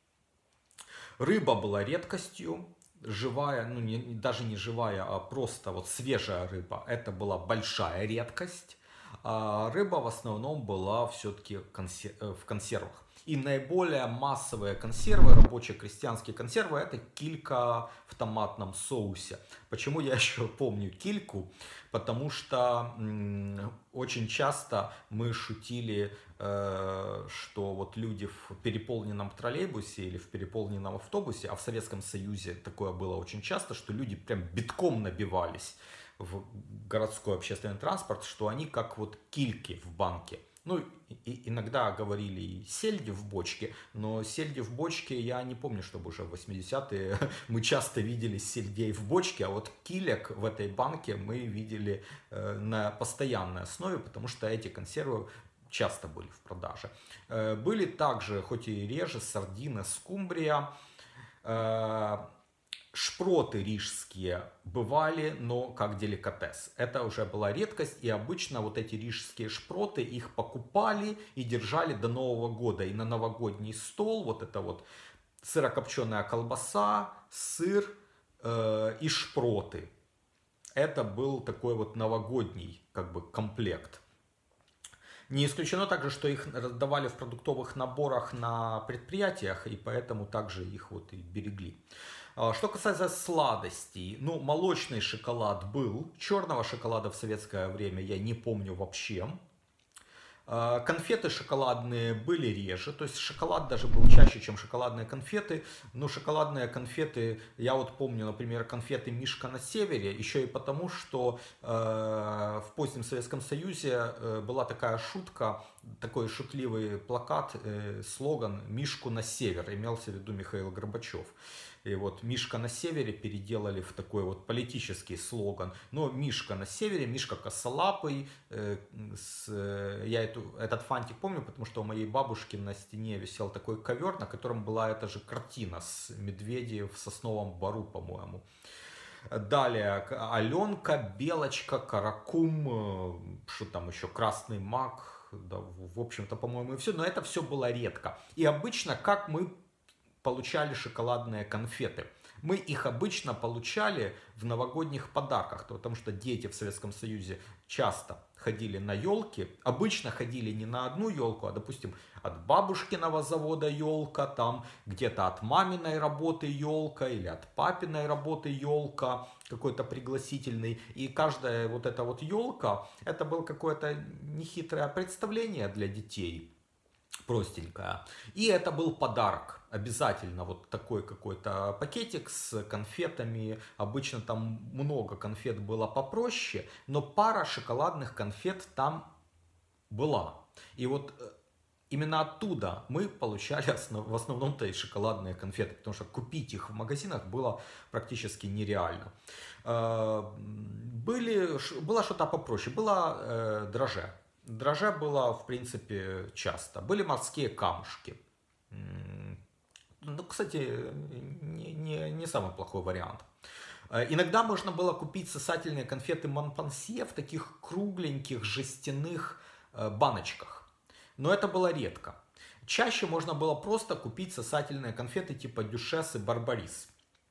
Рыба была редкостью, живая, ну не, даже не живая, а просто вот свежая рыба, это была большая редкость. А рыба в основном была все-таки в консервах. И наиболее массовые консервы, рабочие крестьянские консервы, это килька в томатном соусе. Почему я еще помню кильку? Потому что м, очень часто мы шутили, э, что вот люди в переполненном троллейбусе или в переполненном автобусе, а в Советском Союзе такое было очень часто, что люди прям битком набивались в городской общественный транспорт, что они как вот кильки в банке. Ну, и иногда говорили и сельди в бочке, но сельди в бочке я не помню, чтобы уже в восьмидесятые мы часто видели сельдей в бочке, а вот килек в этой банке мы видели э, на постоянной основе, потому что эти консервы часто были в продаже. Э, были также, хоть и реже, сардины, скумбрия, э, шпроты рижские бывали, но как деликатес. Это уже была редкость, и обычно вот эти рижские шпроты, их покупали и держали до Нового года. И на новогодний стол вот это вот сырокопченая колбаса, сыр э, и шпроты. Это был такой вот новогодний как бы комплект. Не исключено также, что их раздавали в продуктовых наборах на предприятиях, и поэтому также их вот и берегли. Что касается сладостей, ну, молочный шоколад был, черного шоколада в советское время я не помню вообще. Конфеты шоколадные были реже, то есть шоколад даже был чаще, чем шоколадные конфеты. Но шоколадные конфеты, я вот помню, например, конфеты «Мишка на севере», еще и потому, что э, в позднем Советском Союзе э, была такая шутка, такой шутливый плакат, э, слоган «Мишку на север», имелся в виду Михаил Горбачев. И вот «Мишка на севере» переделали в такой вот политический слоган. Но Мишка на севере, Мишка косолапый. Э, с, э, я эту, этот фантик помню, потому что у моей бабушки на стене висел такой ковер, на котором была эта же картина с медведем в сосновом бору, по-моему. Далее Аленка, Белочка, Каракум, э, что там еще, Красный маг. Да, в общем-то, по-моему, и все. Но это все было редко. И обычно, как мы получали шоколадные конфеты. Мы их обычно получали в новогодних подарках, потому что дети в Советском Союзе часто ходили на елки, обычно ходили не на одну елку, а, допустим, от бабушкиного завода елка, там где-то от маминой работы елка или от папиной работы елка, какой-то пригласительный. И каждая вот эта вот елка, это было какое-то нехитрое представление для детей, простенькое. И это был подарок. Обязательно вот такой какой-то пакетик с конфетами. Обычно там много конфет было попроще, но пара шоколадных конфет там была. И вот именно оттуда мы получали основ, в основном-то и шоколадные конфеты, потому что купить их в магазинах было практически нереально. Были, было что-то попроще, было э, дрожжи. Дрожжа было, в принципе, часто. Были морские камушки. Ну, кстати, не, не, не самый плохой вариант. Иногда можно было купить сосательные конфеты Монпансье в таких кругленьких жестяных баночках. Но это было редко. Чаще можно было просто купить сосательные конфеты типа Дюшес и Барбарис.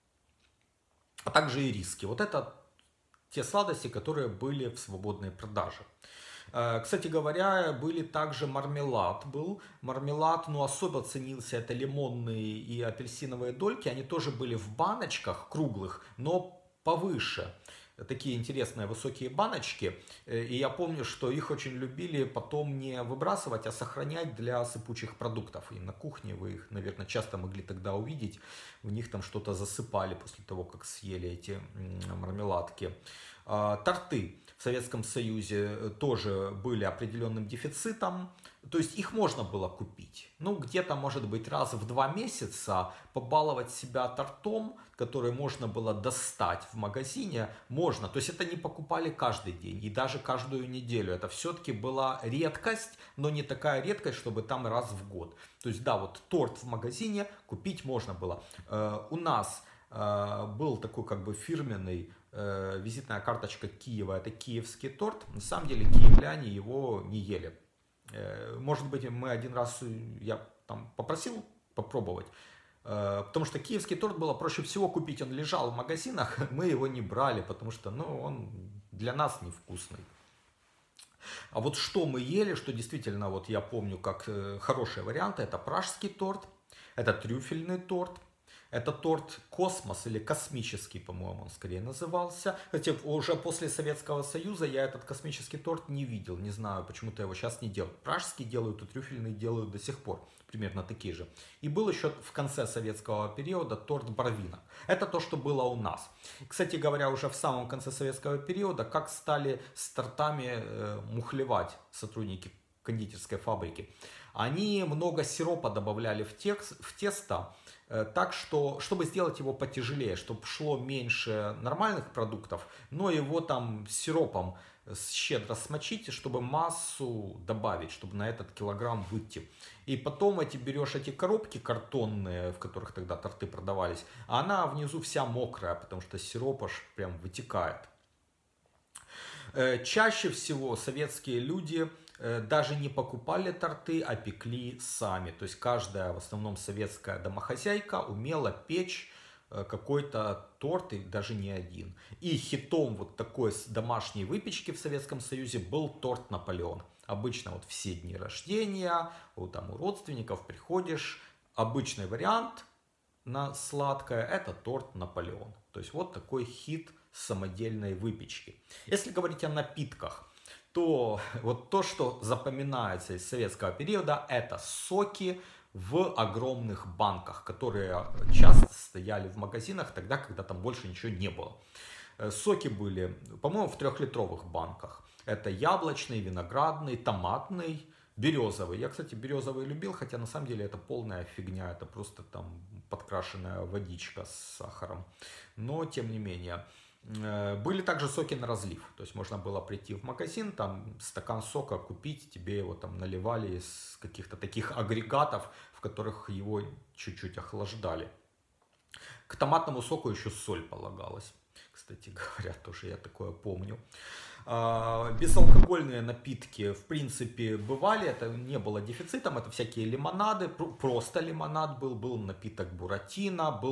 А также ириски. Вот это те сладости, которые были в свободной продаже. Кстати говоря, были также мармелад был. Мармелад, ну, особо ценился, это лимонные и апельсиновые дольки. Они тоже были в баночках круглых, но повыше. Такие интересные высокие баночки. И я помню, что их очень любили потом не выбрасывать, а сохранять для сыпучих продуктов. И на кухне вы их, наверное, часто могли тогда увидеть. В них там что-то засыпали после того, как съели эти мармеладки. Торты в Советском Союзе тоже были определенным дефицитом, то есть их можно было купить. Ну, где-то, может быть, раз в два месяца побаловать себя тортом, который можно было достать в магазине, можно. То есть это не покупали каждый день и даже каждую неделю. Это все-таки была редкость, но не такая редкость, чтобы там раз в год. То есть, да, вот торт в магазине купить можно было. У нас был такой как бы фирменный визитная карточка Киева, это киевский торт. На самом деле киевляне его не ели. Может быть, мы один раз, я там попросил попробовать, потому что киевский торт было проще всего купить, он лежал в магазинах, мы его не брали, потому что, ну, он для нас невкусный. А вот что мы ели, что действительно, вот я помню, как хорошие варианты, это пражский торт, это трюфельный торт. Это торт «Космос» или «Космический», по-моему, он скорее назывался. Хотя уже после Советского Союза я этот космический торт не видел. Не знаю, почему-то его сейчас не делают. Пражский делают и трюфельный делают до сих пор. Примерно такие же. И был еще в конце советского периода торт «Барвинок». Это то, что было у нас. Кстати говоря, уже в самом конце советского периода, как стали с тортами э, мухлевать сотрудники кондитерской фабрики. Они много сиропа добавляли в, текст, в тесто, так что, чтобы сделать его потяжелее, чтобы шло меньше нормальных продуктов, но его там сиропом щедро смочить, чтобы массу добавить, чтобы на этот килограмм выйти. И потом эти берешь эти коробки картонные, в которых тогда торты продавались, а она внизу вся мокрая, потому что сироп аж прям вытекает. Чаще всего советские люди даже не покупали торты, а пекли сами. То есть каждая, в основном советская домохозяйка, умела печь какой-то торт, и даже не один. И хитом вот такой домашней выпечки в Советском Союзе был торт «Наполеон». Обычно вот все дни рождения, вот там у родственников приходишь, обычный вариант на сладкое — это торт «Наполеон». То есть вот такой хит самодельной выпечки. Если говорить о напитках, то вот то, что запоминается из советского периода, это соки в огромных банках, которые часто стояли в магазинах тогда, когда там больше ничего не было. Соки были, по-моему, в трехлитровых банках. Это яблочный, виноградный, томатный, березовый. Я, кстати, березовый любил, хотя на самом деле это полная фигня, это просто там подкрашенная водичка с сахаром. Но, тем не менее... Были также соки на разлив, то есть можно было прийти в магазин, там стакан сока купить, тебе его там наливали из каких-то таких агрегатов, в которых его чуть-чуть охлаждали. К томатному соку еще соль полагалась, кстати говоря, тоже я такое помню. Безалкогольные напитки в принципе бывали, это не было дефицитом, это всякие лимонады, просто лимонад был, был напиток буратино, был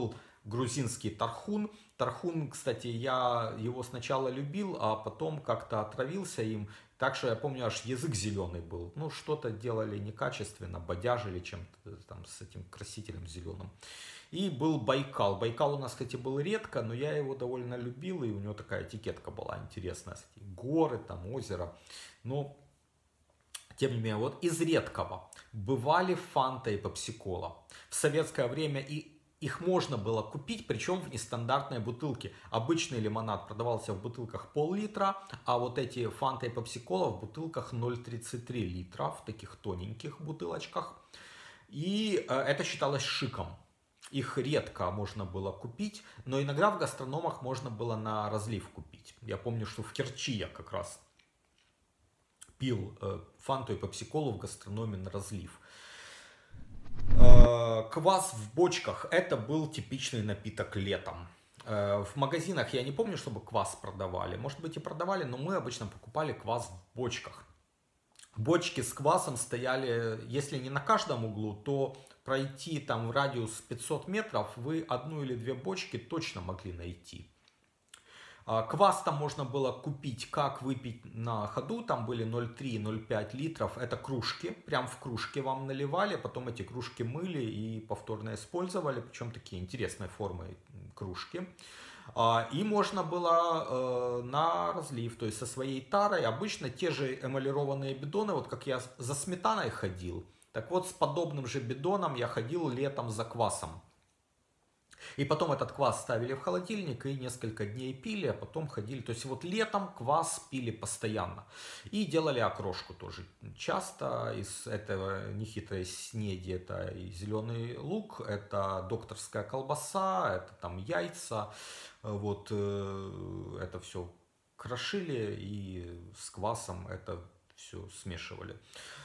грузинский тархун. Тархун, кстати, я его сначала любил, а потом как-то отравился им. Так что я помню, аж язык зеленый был. Ну, что-то делали некачественно, бодяжили чем-то там с этим красителем зеленым. И был Байкал. Байкал у нас, кстати, был редко, но я его довольно любил, и у него такая этикетка была интересная. Горы, там, озеро. Но, тем не менее, вот из редкого бывали Фанта и Пепси-кола. В советское время и их можно было купить, причем в нестандартной бутылке. Обычный лимонад продавался в бутылках пол-литра, а вот эти Фанта и Пепси-кола в бутылках ноль целых тридцать три литра, в таких тоненьких бутылочках. И э, это считалось шиком. Их редко можно было купить, но иногда в гастрономах можно было на разлив купить. Я помню, что в Керчи я как раз пил э, Фанту и Пепси-колу в гастрономе на разлив. Квас в бочках — это был типичный напиток летом. В магазинах я не помню, чтобы квас продавали. Может быть и продавали, но мы обычно покупали квас в бочках. Бочки с квасом стояли, если не на каждом углу, то пройти там в радиус пятьсот метров вы одну или две бочки точно могли найти. Квас там можно было купить, как выпить на ходу, там были ноль целых три - ноль целых пять литров, это кружки, прям в кружке вам наливали, потом эти кружки мыли и повторно использовали, причем такие интересной формы кружки. И можно было на разлив, то есть со своей тарой, обычно те же эмалированные бидоны, вот как я за сметаной ходил, так вот с подобным же бидоном я ходил летом за квасом. И потом этот квас ставили в холодильник и несколько дней пили, а потом ходили. То есть вот летом квас пили постоянно. И делали окрошку тоже часто. Из этого нехитрой снеди это и зеленый лук, это докторская колбаса, это там яйца. Вот это все крошили и с квасом это все смешивали.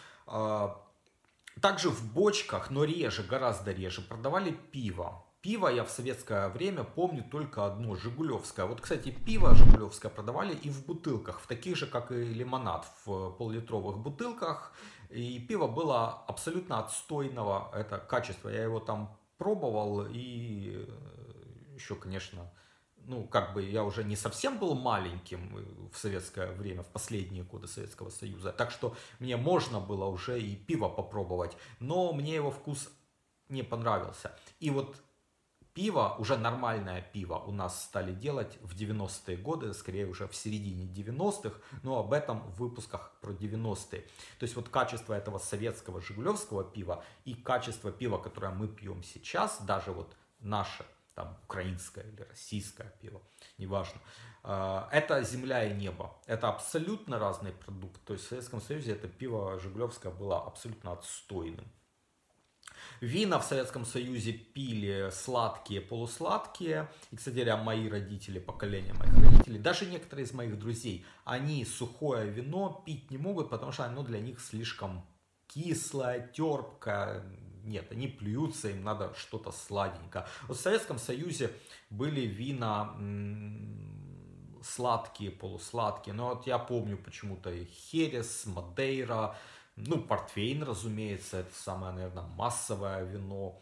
Также в бочках, но реже, гораздо реже, продавали пиво. Пиво я в советское время помню только одно, жигулевское. Вот, кстати, пиво жигулевское продавали и в бутылках, в таких же, как и лимонад, в пол-литровых бутылках. И пиво было абсолютно отстойного это качества. Я его там пробовал и еще, конечно, ну, как бы я уже не совсем был маленьким в советское время, в последние годы Советского Союза. Так что мне можно было уже и пиво попробовать, но мне его вкус не понравился. И вот пиво, уже нормальное пиво у нас стали делать в девяностые годы, скорее уже в середине девяностых, но об этом в выпусках про девяностые. То есть вот качество этого советского жигулевского пива и качество пива, которое мы пьем сейчас, даже вот наше, там, украинское или российское пиво, неважно, это земля и небо. Это абсолютно разный продукт. То есть в Советском Союзе это пиво жигулевское было абсолютно отстойным. Вина в Советском Союзе пили сладкие, полусладкие. И, кстати говоря, мои родители, поколение моих родителей, даже некоторые из моих друзей, они сухое вино пить не могут, потому что оно для них слишком кислое, терпкое. Нет, они плюются, им надо что-то сладенькое. Вот в Советском Союзе были вина м- сладкие, полусладкие. Но вот я помню почему-то и Херес, Мадейра. Ну, портвейн, разумеется, это самое, наверное, массовое вино.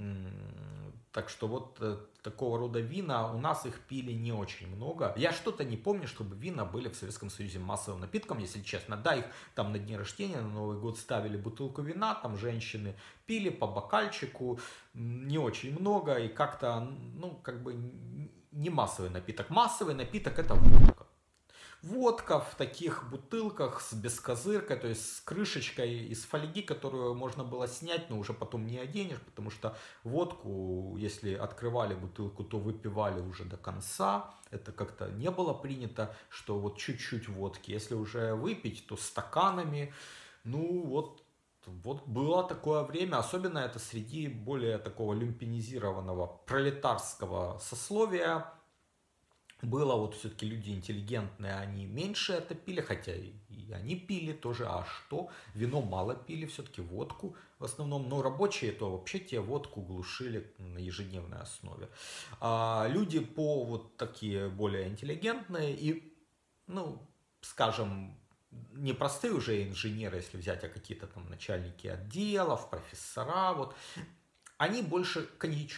Так что вот э, такого рода вина, у нас их пили не очень много. Я что-то не помню, чтобы вина были в Советском Союзе массовым напитком, если честно. Да, их там на дне рождения, на Новый год ставили бутылку вина, там женщины пили по бокальчику, не очень много. И как-то, ну, как бы не массовый напиток. Массовый напиток — это водка. Водка в таких бутылках с бескозыркой, то есть с крышечкой из фольги, которую можно было снять, но уже потом не оденешь, потому что водку, если открывали бутылку, то выпивали уже до конца. Это как-то не было принято, что вот чуть-чуть водки. Если уже выпить, то стаканами. Ну вот, вот было такое время, особенно это среди более такого люмпинизированного пролетарского сословия. Было вот все-таки люди интеллигентные, они меньше это пили, хотя и, и они пили тоже, а что? Вино мало пили, все-таки водку в основном, но рабочие то вообще те водку глушили на ежедневной основе. А люди по вот такие более интеллигентные и, ну, скажем, не простые уже инженеры, если взять, а какие-то там начальники отделов, профессора, вот, они больше коньячок.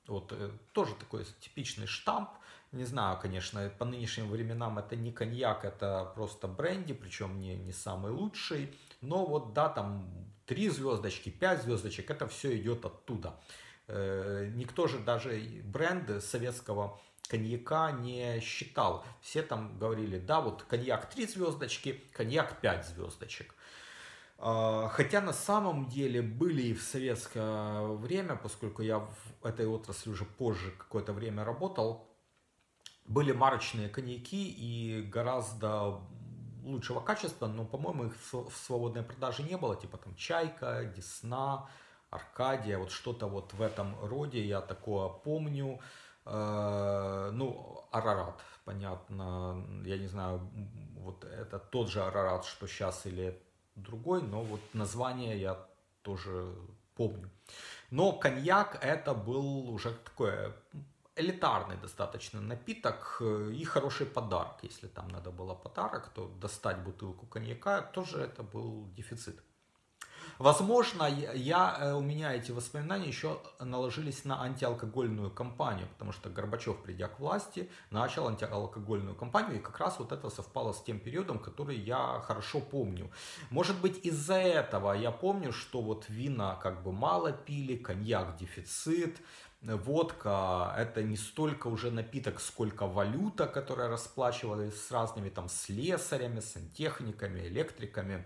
Вот э, тоже такой типичный штамп. Не знаю, конечно, по нынешним временам это не коньяк, это просто бренди, причем не, не самый лучший. Но вот да, там три звездочки, пять звездочек, это все идет оттуда. Э, никто же даже бренды советского коньяка не считал. Все там говорили, да, вот коньяк три звездочки, коньяк пять звездочек. Хотя на самом деле были и в советское время, поскольку я в этой отрасли уже позже какое-то время работал, были марочные коньяки и гораздо лучшего качества, но, по-моему, их в свободной продаже не было, типа там Чайка, Десна, Аркадия, вот что-то вот в этом роде, я такое помню. Ну, Арарат, понятно, я не знаю, вот это тот же Арарат, что сейчас, или другой, но вот название я тоже помню. Но коньяк это был уже такой элитарный достаточно напиток и хороший подарок. Если там надо было подарок, то достать бутылку коньяка тоже это был дефицит. Возможно, я, у меня эти воспоминания еще наложились на антиалкогольную кампанию, потому что Горбачев, придя к власти, начал антиалкогольную кампанию, и как раз вот это совпало с тем периодом, который я хорошо помню. Может быть, из-за этого я помню, что вот вина как бы мало пили, коньяк дефицит, водка это не столько уже напиток, сколько валюта, которая расплачивалась с разными там слесарями, сантехниками, электриками.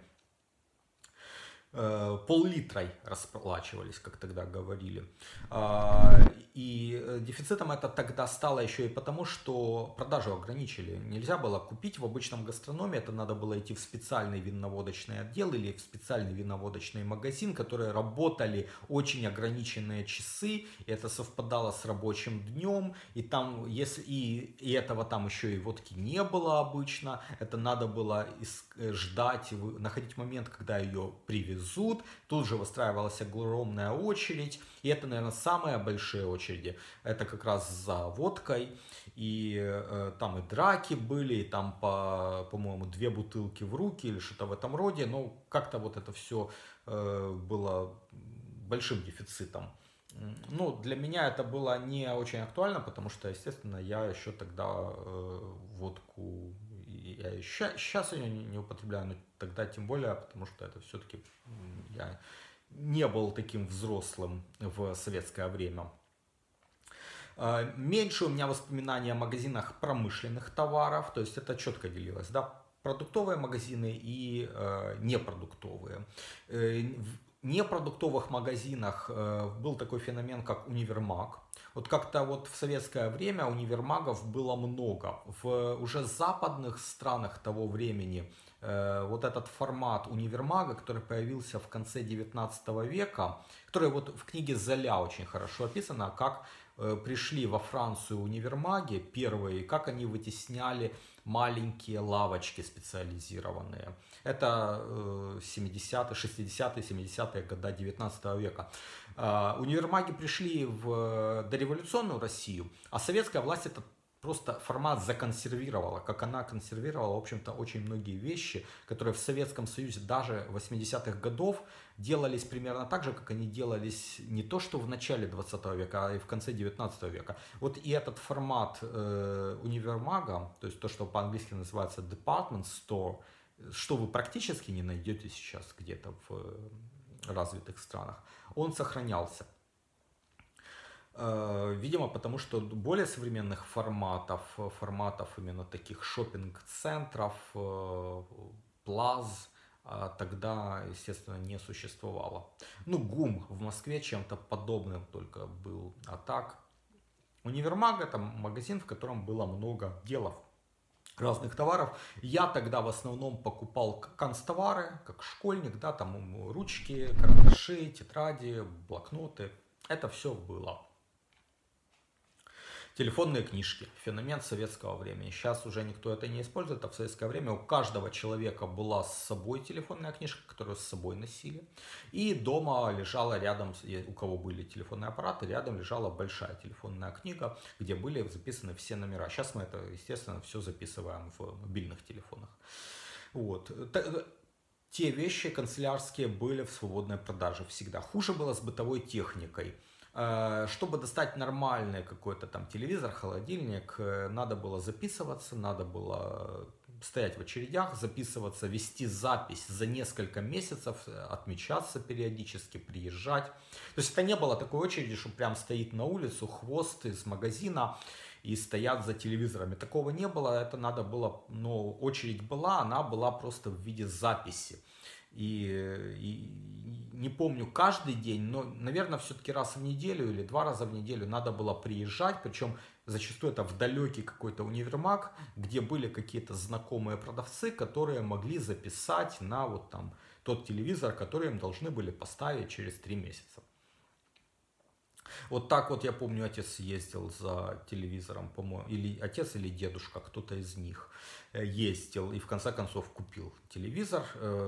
Пол-литрой расплачивались, как тогда говорили. И дефицитом это тогда стало еще и потому, что продажу ограничили. Нельзя было купить в обычном гастрономе, это надо было идти в специальный винно-водочный отдел или в специальный винно-водочный магазин, которые работали очень ограниченные часы, и это совпадало с рабочим днем, и там, если и, и этого там еще и водки не было обычно, это надо было ждать, находить момент, когда ее привезут. Тут же выстраивалась огромная очередь, и это, наверное, самые большие очереди. Это как раз за водкой, и э, там и драки были, и там, по, по-моему, две бутылки в руки или что-то в этом роде. Но как-то вот это все э, было большим дефицитом. Ну, для меня это было не очень актуально, потому что, естественно, я еще тогда э, водку... Я сейчас ее не употребляю, но тогда тем более, потому что это все-таки я не был таким взрослым в советское время. Меньше у меня воспоминаний о магазинах промышленных товаров, то есть это четко делилось, да, продуктовые магазины и э, непродуктовые. В непродуктовых магазинах э, был такой феномен, как универмаг. Вот как-то вот в советское время универмагов было много. В уже западных странах того времени э, вот этот формат универмага, который появился в конце девятнадцатого века, который вот в книге Золя очень хорошо описано, как э, пришли во Францию универмаги первые, как они вытесняли маленькие лавочки специализированные. Это э, семидесятые, шестидесятые, семидесятые годы девятнадцатого века. Э, универмаги пришли в дореволюционную Россию, а советская власть этот просто формат законсервировала, как она консервировала, в общем-то, очень многие вещи, которые в Советском Союзе даже восьмидесятых годов делались примерно так же, как они делались не то что в начале двадцатого века, а и в конце девятнадцатого века. Вот и этот формат э, универмага, то есть то, что по-английски называется department store, что вы практически не найдете сейчас где-то в развитых странах, он сохранялся. Видимо, потому что более современных форматов, форматов именно таких шопинг-центров, плаз, тогда, естественно, не существовало. Ну, ГУМ в Москве чем-то подобным только был. А так, универмаг — это магазин, в котором было много делов, разных товаров. Я тогда в основном покупал канцтовары, как школьник, да, там ручки, карандаши, тетради, блокноты. Это все было. Телефонные книжки. Феномен советского времени. Сейчас уже никто это не использует, а в советское время у каждого человека была с собой телефонная книжка, которую с собой носили. И дома лежала рядом, у кого были телефонные аппараты, рядом лежала большая телефонная книга, где были записаны все номера. Сейчас мы это, естественно, все записываем в мобильных телефонах. Вот. Те вещи канцелярские были в свободной продаже всегда. Хуже было с бытовой техникой. Чтобы достать нормальный какой-то там телевизор, холодильник, надо было записываться, надо было стоять в очередях, записываться, вести запись за несколько месяцев, отмечаться периодически, приезжать. То есть это не было такой очереди, что прям стоит на улицу хвост из магазина и стоят за телевизорами. Такого не было, это надо было, но очередь была, она была просто в виде записи. И, и не помню каждый день, но, наверное, все-таки раз в неделю или два раза в неделю надо было приезжать, причем зачастую это в далекий какой-то универмаг, где были какие-то знакомые продавцы, которые могли записать на вот там тот телевизор, который им должны были поставить через три месяца. Вот так вот, я помню, отец ездил за телевизором, по-моему, или отец, или дедушка, кто-то из них ездил и в конце концов купил телевизор.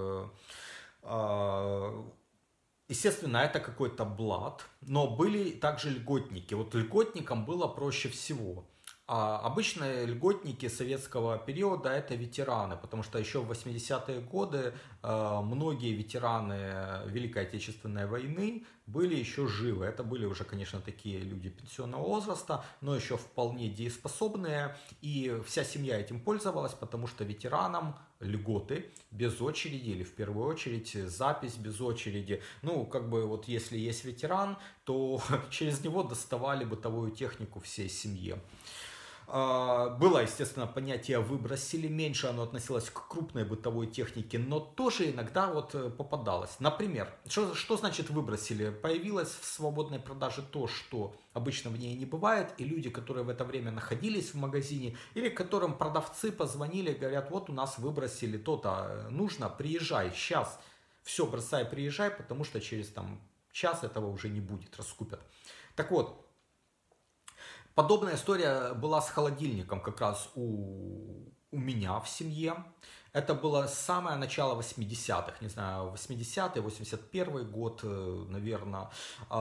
Естественно, это какой-то блат, но были также льготники. Вот льготникам было проще всего. А обычно льготники советского периода это ветераны, потому что еще в восьмидесятые годы э, многие ветераны Великой Отечественной войны были еще живы. Это были уже, конечно, такие люди пенсионного возраста, но еще вполне дееспособные. И вся семья этим пользовалась, потому что ветеранам льготы без очереди или в первую очередь запись без очереди. Ну, как бы вот если есть ветеран, то через него доставали бытовую технику всей семье. Было, естественно, понятие «выбросили», меньше оно относилось к крупной бытовой технике, но тоже иногда вот попадалось. Например, что, что значит «выбросили»? Появилось в свободной продаже то, что обычно в ней не бывает, и люди, которые в это время находились в магазине, или которым продавцы позвонили, говорят: вот у нас выбросили то-то, нужно, приезжай, сейчас, все, бросай, приезжай, потому что через там час этого уже не будет, раскупят. Так вот, подобная история была с холодильником как раз у, у меня в семье. Это было самое начало восьмидесятых, не знаю, восьмидесятый, восемьдесят первый год, наверное.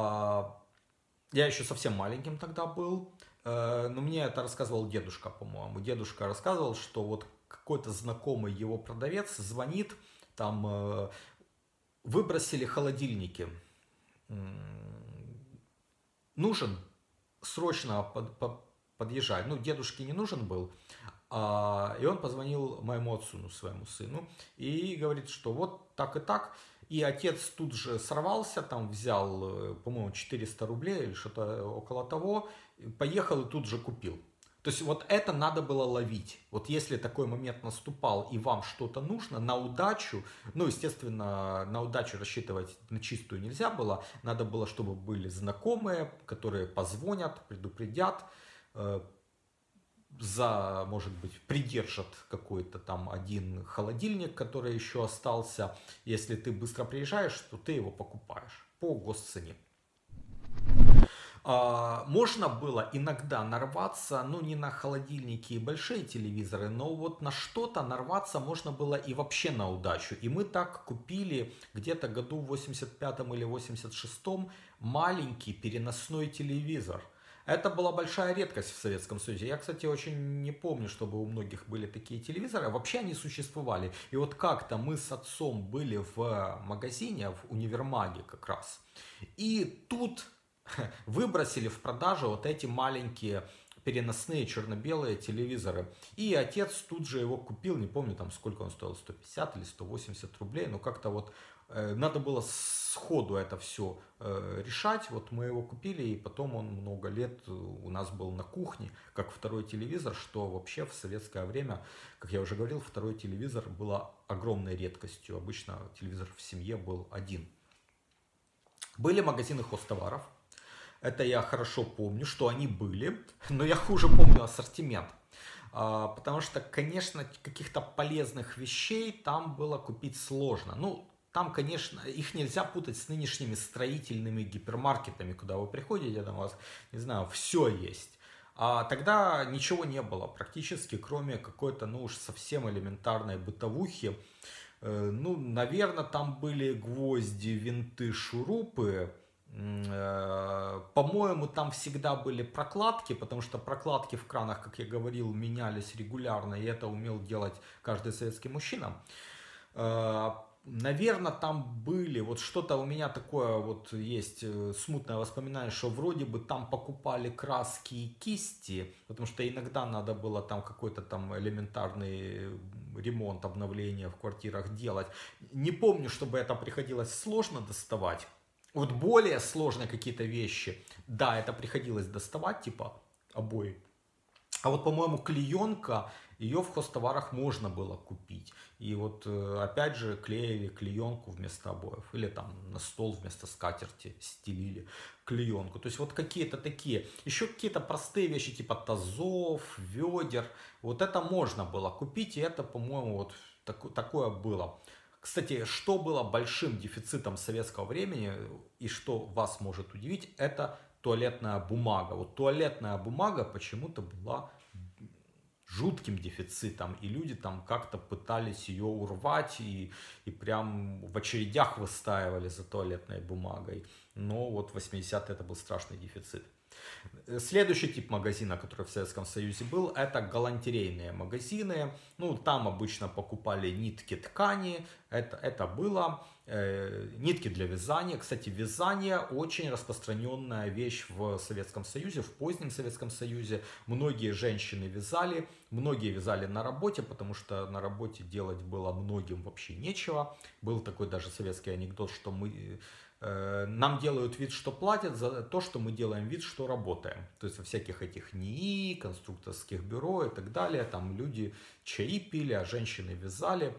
Я еще совсем маленьким тогда был, но мне это рассказывал дедушка, по-моему. Дедушка рассказывал, что вот какой-то знакомый его продавец звонит, там выбросили холодильники, нужен? Срочно под, под, подъезжать. Ну, дедушке не нужен был. А, и он позвонил моему отцу, ну, своему сыну, и говорит, что вот так и так. И отец тут же сорвался, там взял, по-моему, четыреста рублей или что-то около того, поехал и тут же купил. То есть вот это надо было ловить. Вот если такой момент наступал и вам что-то нужно, на удачу, ну, естественно, на удачу рассчитывать на чистую нельзя было, надо было, чтобы были знакомые, которые позвонят, предупредят, э, за, может быть, придержат какой-то там один холодильник, который еще остался. Если ты быстро приезжаешь, то ты его покупаешь по госцене. Можно было иногда нарваться, ну, не на холодильники и большие телевизоры, но вот на что-то нарваться можно было и вообще на удачу. И мы так купили где-то году в восемьдесят пятом или восемьдесят шестом маленький переносной телевизор. Это была большая редкость в Советском Союзе. Я, кстати, очень не помню, чтобы у многих были такие телевизоры. Вообще они существовали. И вот как-то мы с отцом были в магазине, в универмаге как раз. И тут выбросили в продажу вот эти маленькие переносные черно-белые телевизоры. И отец тут же его купил, не помню там сколько он стоил, сто пятьдесят или сто восемьдесят рублей, но как-то вот э, надо было сходу это все э, решать. Вот мы его купили, и потом он много лет у нас был на кухне, как второй телевизор, что вообще в советское время, как я уже говорил, второй телевизор было огромной редкостью. Обычно телевизор в семье был один. Были магазины хозтоваров. Это я хорошо помню, что они были, но я хуже помню ассортимент. Потому что, конечно, каких-то полезных вещей там было купить сложно. Ну, там, конечно, их нельзя путать с нынешними строительными гипермаркетами, куда вы приходите, там у вас, не знаю, все есть. А тогда ничего не было практически, кроме какой-то, ну уж совсем элементарной бытовухи. Ну, наверное, там были гвозди, винты, шурупы. По-моему, там всегда были прокладки, потому что прокладки в кранах, как я говорил, менялись регулярно, и это умел делать каждый советский мужчина. Наверное, там были, вот что-то у меня такое вот есть э, смутное воспоминание, что вроде бы там покупали краски и кисти, потому что иногда надо было там какой-то там элементарный ремонт, обновление в квартирах делать. Не помню, чтобы это приходилось сложно доставать. Вот более сложные какие-то вещи, да, это приходилось доставать, типа обои. А вот, по-моему, клеенка, ее в хозтоварах можно было купить. И вот, э, опять же, клеили клеенку вместо обоев. Или там на стол вместо скатерти стелили клеенку. То есть вот какие-то такие. Еще какие-то простые вещи, типа тазов, ведер. Вот это можно было купить. И это, по-моему, вот так, такое было. Кстати, что было большим дефицитом советского времени, и что вас может удивить, это туалетная бумага. Вот туалетная бумага почему-то была жутким дефицитом, и люди там как-то пытались ее урвать, и, и прям в очередях выстаивали за туалетной бумагой. Но вот в восьмидесятые это был страшный дефицит. Следующий тип магазина, который в Советском Союзе был, это галантерейные магазины. Ну, там обычно покупали нитки, ткани. Это, это было э, нитки для вязания. Кстати, вязание очень распространенная вещь в Советском Союзе, в позднем Советском Союзе. Многие женщины вязали, многие вязали на работе, потому что на работе делать было многим вообще нечего. Был такой даже советский анекдот, что мы... Нам делают вид, что платят за то, что мы делаем вид, что работаем. То есть во всяких этих НИИ, конструкторских бюро и так далее. Там люди чаи пили, а женщины вязали.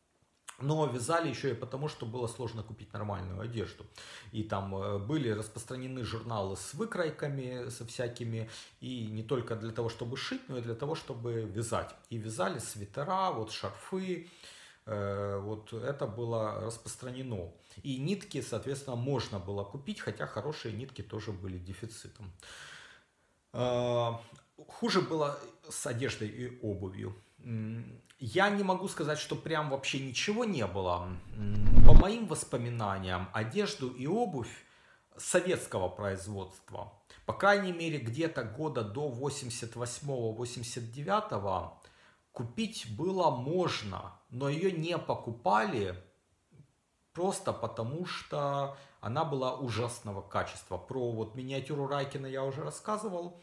Но вязали еще и потому, что было сложно купить нормальную одежду. И там были распространены журналы с выкройками, со всякими. И не только для того, чтобы шить, но и для того, чтобы вязать. И вязали свитера, вот шарфы. Вот это было распространено. И нитки, соответственно, можно было купить, хотя хорошие нитки тоже были дефицитом. Хуже было с одеждой и обувью. Я не могу сказать, что прям вообще ничего не было. По моим воспоминаниям, одежду и обувь советского производства, по крайней мере, где-то года до восемьдесят восьмого — восемьдесят девятого купить было можно, но ее не покупали просто потому, что она была ужасного качества. Про вот миниатюру Райкина я уже рассказывал.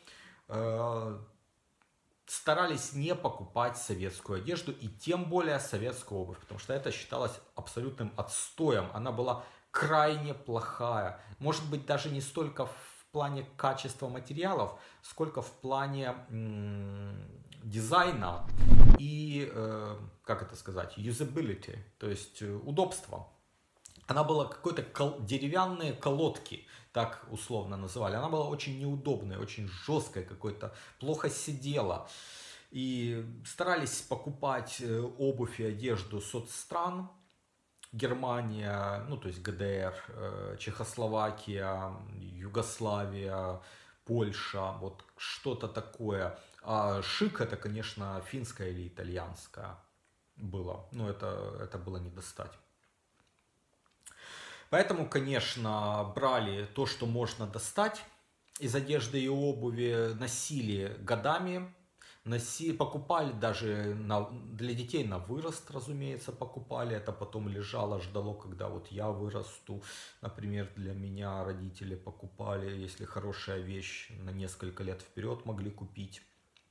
Старались не покупать советскую одежду и тем более советскую обувь, потому что это считалось абсолютным отстоем. Она была крайне плохая. Может быть, даже не столько в плане качества материалов, сколько в плане м- дизайна и, э, как это сказать, usability, то есть удобства. Она была какой-то кол- деревянные колодки, так условно называли. Она была очень неудобной, очень жесткой какой-то, плохо сидела. И старались покупать обувь и одежду соцстран. Германия, ну то есть ГДР, Чехословакия, Югославия, Польша, вот что-то такое. А шик это, конечно, финская или итальянская было. Но это, это было не достать. Поэтому, конечно, брали то, что можно достать из одежды и обуви, носили годами, носи, покупали даже на, для детей на вырост, разумеется, покупали. Это потом лежало, ждало, когда вот я вырасту. Например, для меня родители покупали, если хорошая вещь, на несколько лет вперед могли купить.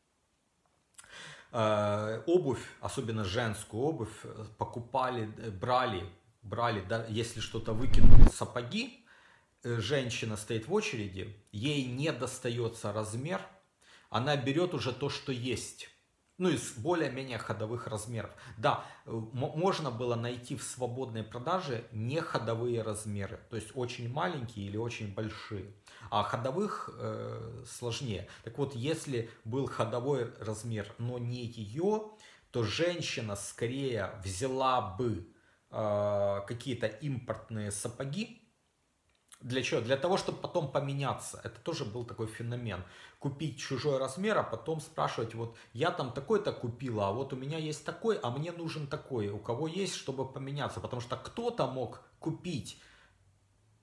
Э, обувь, особенно женскую обувь, покупали, брали. Брали, да, если что-то выкинули, сапоги, женщина стоит в очереди, ей не достается размер, она берет уже то, что есть. Ну, из более-менее ходовых размеров. Да, можно было найти в свободной продаже не ходовые размеры, то есть очень маленькие или очень большие. А ходовых э, сложнее. Так вот, если был ходовой размер, но не ее, то женщина скорее взяла бы какие-то импортные сапоги. Для чего? Для того, чтобы потом поменяться. Это тоже был такой феномен. Купить чужой размер, а потом спрашивать, вот я там такой-то купила, а вот у меня есть такой, а мне нужен такой. У кого есть, чтобы поменяться. Потому что кто-то мог купить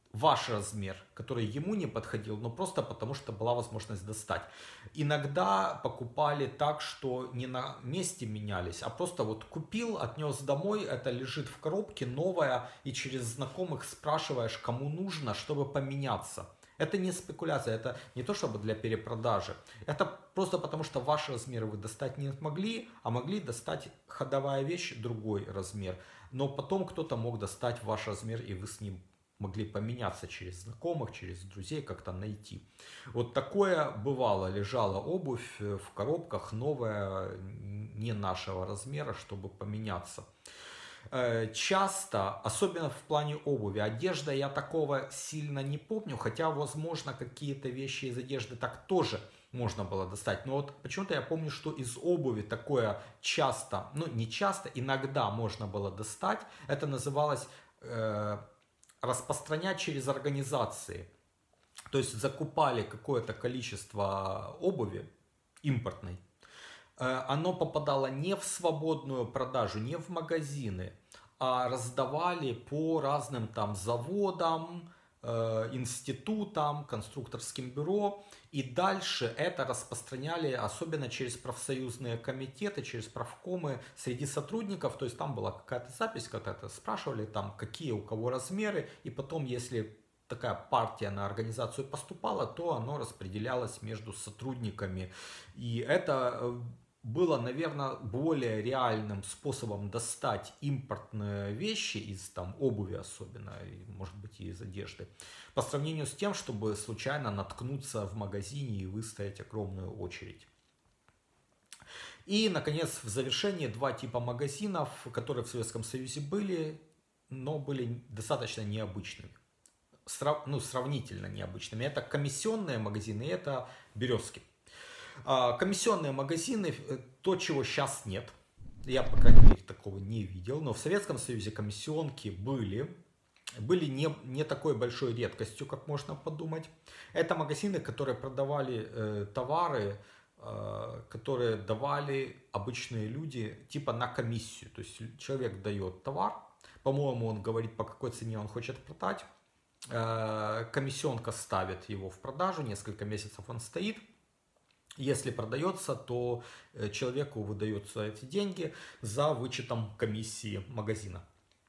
ваш размер, который ему не подходил, но просто потому, что была возможность достать. Иногда покупали так, что не на месте менялись, а просто вот купил, отнес домой, это лежит в коробке, новая, и через знакомых спрашиваешь, кому нужно, чтобы поменяться. Это не спекуляция, это не то чтобы для перепродажи. Это просто потому, что ваши размеры вы достать не могли, а могли достать ходовая вещь другой размер. Но потом кто-то мог достать ваш размер, и вы с ним могли поменяться через знакомых, через друзей, как-то найти. Вот такое бывало. Лежала обувь в коробках, новая, не нашего размера, чтобы поменяться. Часто, особенно в плане обуви, одежда я такого сильно не помню, хотя, возможно, какие-то вещи из одежды так тоже можно было достать. Но вот почему-то я помню, что из обуви такое часто, ну не часто, иногда можно было достать. Это называлось э, распространять через организации. То есть закупали какое-то количество обуви импортной. Оно попадало не в свободную продажу, не в магазины, а раздавали по разным там заводам, институтам, конструкторским бюро. И дальше это распространяли, особенно через профсоюзные комитеты, через профкомы среди сотрудников. То есть там была какая-то запись, когда-то спрашивали, там, какие у кого размеры. И потом, если такая партия на организацию поступала, то оно распределялось между сотрудниками. И это было, наверное, более реальным способом достать импортные вещи из там, обуви особенно, и, может быть, и из одежды, по сравнению с тем, чтобы случайно наткнуться в магазине и выстоять огромную очередь. И, наконец, в завершении два типа магазинов, которые в Советском Союзе были, но были достаточно необычными. Срав... Ну, сравнительно необычными. Это комиссионные магазины, и это березки. Комиссионные магазины, то, чего сейчас нет, я, по крайней мере, такого не видел, но в Советском Союзе комиссионки были, были не, не такой большой редкостью, как можно подумать. Это магазины, которые продавали э, товары, э, которые давали обычные люди типа на комиссию. То есть человек дает товар, по-моему, он говорит, по какой цене он хочет продать, э, комиссионка ставит его в продажу, несколько месяцев он стоит. Если продается, то человеку выдаются эти деньги за вычетом комиссии магазина.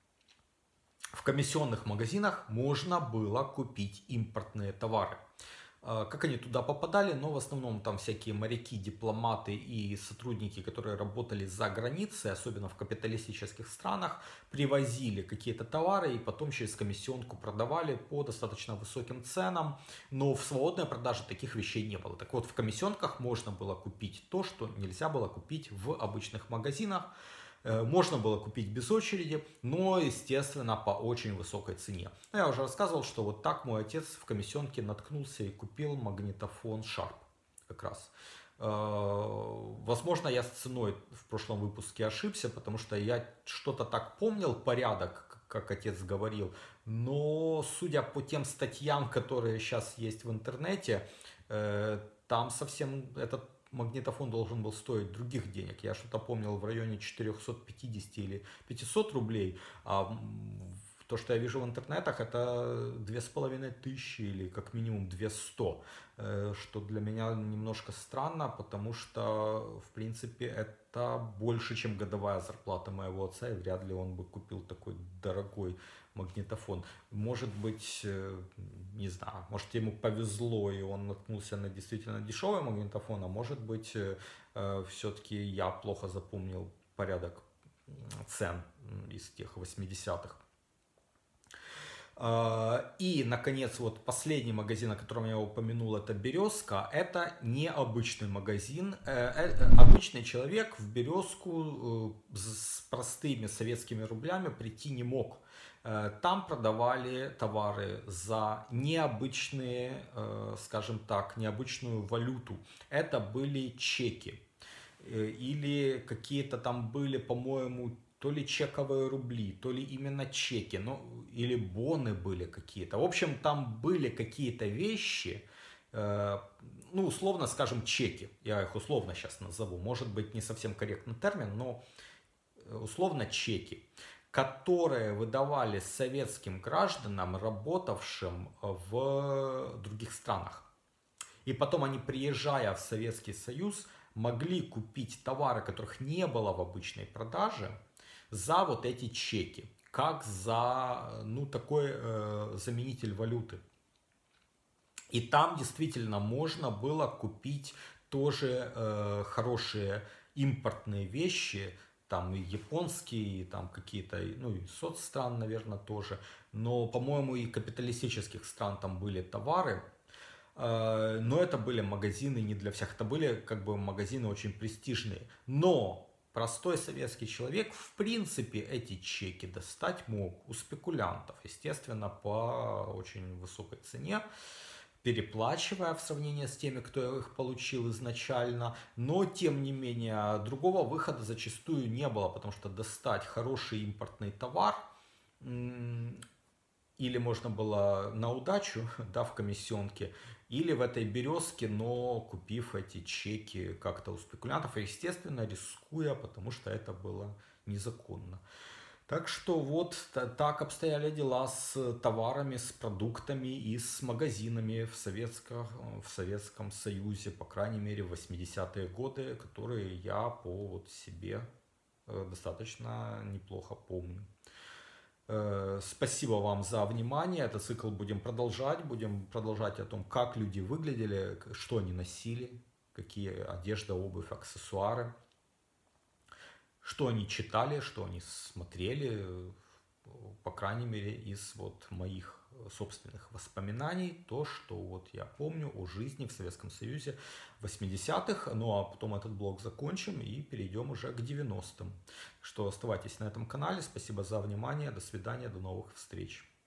В комиссионных магазинах можно было купить импортные товары. Как они туда попадали? Но в основном там всякие моряки, дипломаты и сотрудники, которые работали за границей, особенно в капиталистических странах, привозили какие-то товары и потом через комиссионку продавали по достаточно высоким ценам. Но в свободной продаже таких вещей не было. Так вот, в комиссионках можно было купить то, что нельзя было купить в обычных магазинах. Можно было купить без очереди, но, естественно, по очень высокой цене. Я уже рассказывал, что вот так мой отец в комиссионке наткнулся и купил магнитофон Sharp как раз. Возможно, я с ценой в прошлом выпуске ошибся, потому что я что-то так помнил, порядок, как отец говорил. Но, судя по тем статьям, которые сейчас есть в интернете, там совсем этот магнитофон должен был стоить других денег. Я что-то помнил в районе четырехсот пятидесяти или пятисот рублей. А то, что я вижу в интернетах, это две с половиной тысячи или как минимум двести. Что для меня немножко странно, потому что, в принципе, это больше, чем годовая зарплата моего отца. И вряд ли он бы купил такой дорогой магнитофон. Может быть, не знаю, может ему повезло и он наткнулся на действительно дешевый магнитофон, а может быть, все-таки я плохо запомнил порядок цен из тех восьмидесятых. И, наконец, вот последний магазин, о котором я упомянул, это «Березка». Это необычный магазин. Обычный человек в «Березку» с простыми советскими рублями прийти не мог. Там продавали товары за необычные, скажем так, необычную валюту. Это были чеки. Или какие-то там были, по-моему, то ли чековые рубли, то ли именно чеки, ну, или боны были какие-то. В общем, там были какие-то вещи, э, ну, условно скажем, чеки. Я их условно сейчас назову. Может быть, не совсем корректный термин, но условно чеки, которые выдавали советским гражданам, работавшим в других странах. И потом они, приезжая в Советский Союз, могли купить товары, которых не было в обычной продаже, за вот эти чеки, как за, ну, такой э, заменитель валюты. И там действительно можно было купить тоже э, хорошие импортные вещи, там и японские, и там какие-то, ну и соцстран, наверное, тоже, но, по-моему, и капиталистических стран там были товары, э, но это были магазины не для всех, это были как бы магазины очень престижные, но простой советский человек, в принципе, эти чеки достать мог у спекулянтов, естественно, по очень высокой цене, переплачивая в сравнении с теми, кто их получил изначально, но тем не менее другого выхода зачастую не было, потому что достать хороший импортный товар или можно было на удачу, да, в комиссионке, или в этой березке, но купив эти чеки как-то у спекулянтов, естественно, рискуя, потому что это было незаконно. Так что вот так обстояли дела с товарами, с продуктами и с магазинами в Советском, в Советском Союзе, по крайней мере, в восьмидесятые годы, которые я по вот себе достаточно неплохо помню. Спасибо вам за внимание. Этот цикл будем продолжать. Будем продолжать о том, как люди выглядели, что они носили, какие одежда, обувь, аксессуары. Что они читали, что они смотрели, по крайней мере, из вот моих собственных воспоминаний, то, что вот я помню о жизни в Советском Союзе восьмидесятых, ну а потом этот блог закончим и перейдем уже к девяностым. Что оставайтесь на этом канале, спасибо за внимание, до свидания, до новых встреч.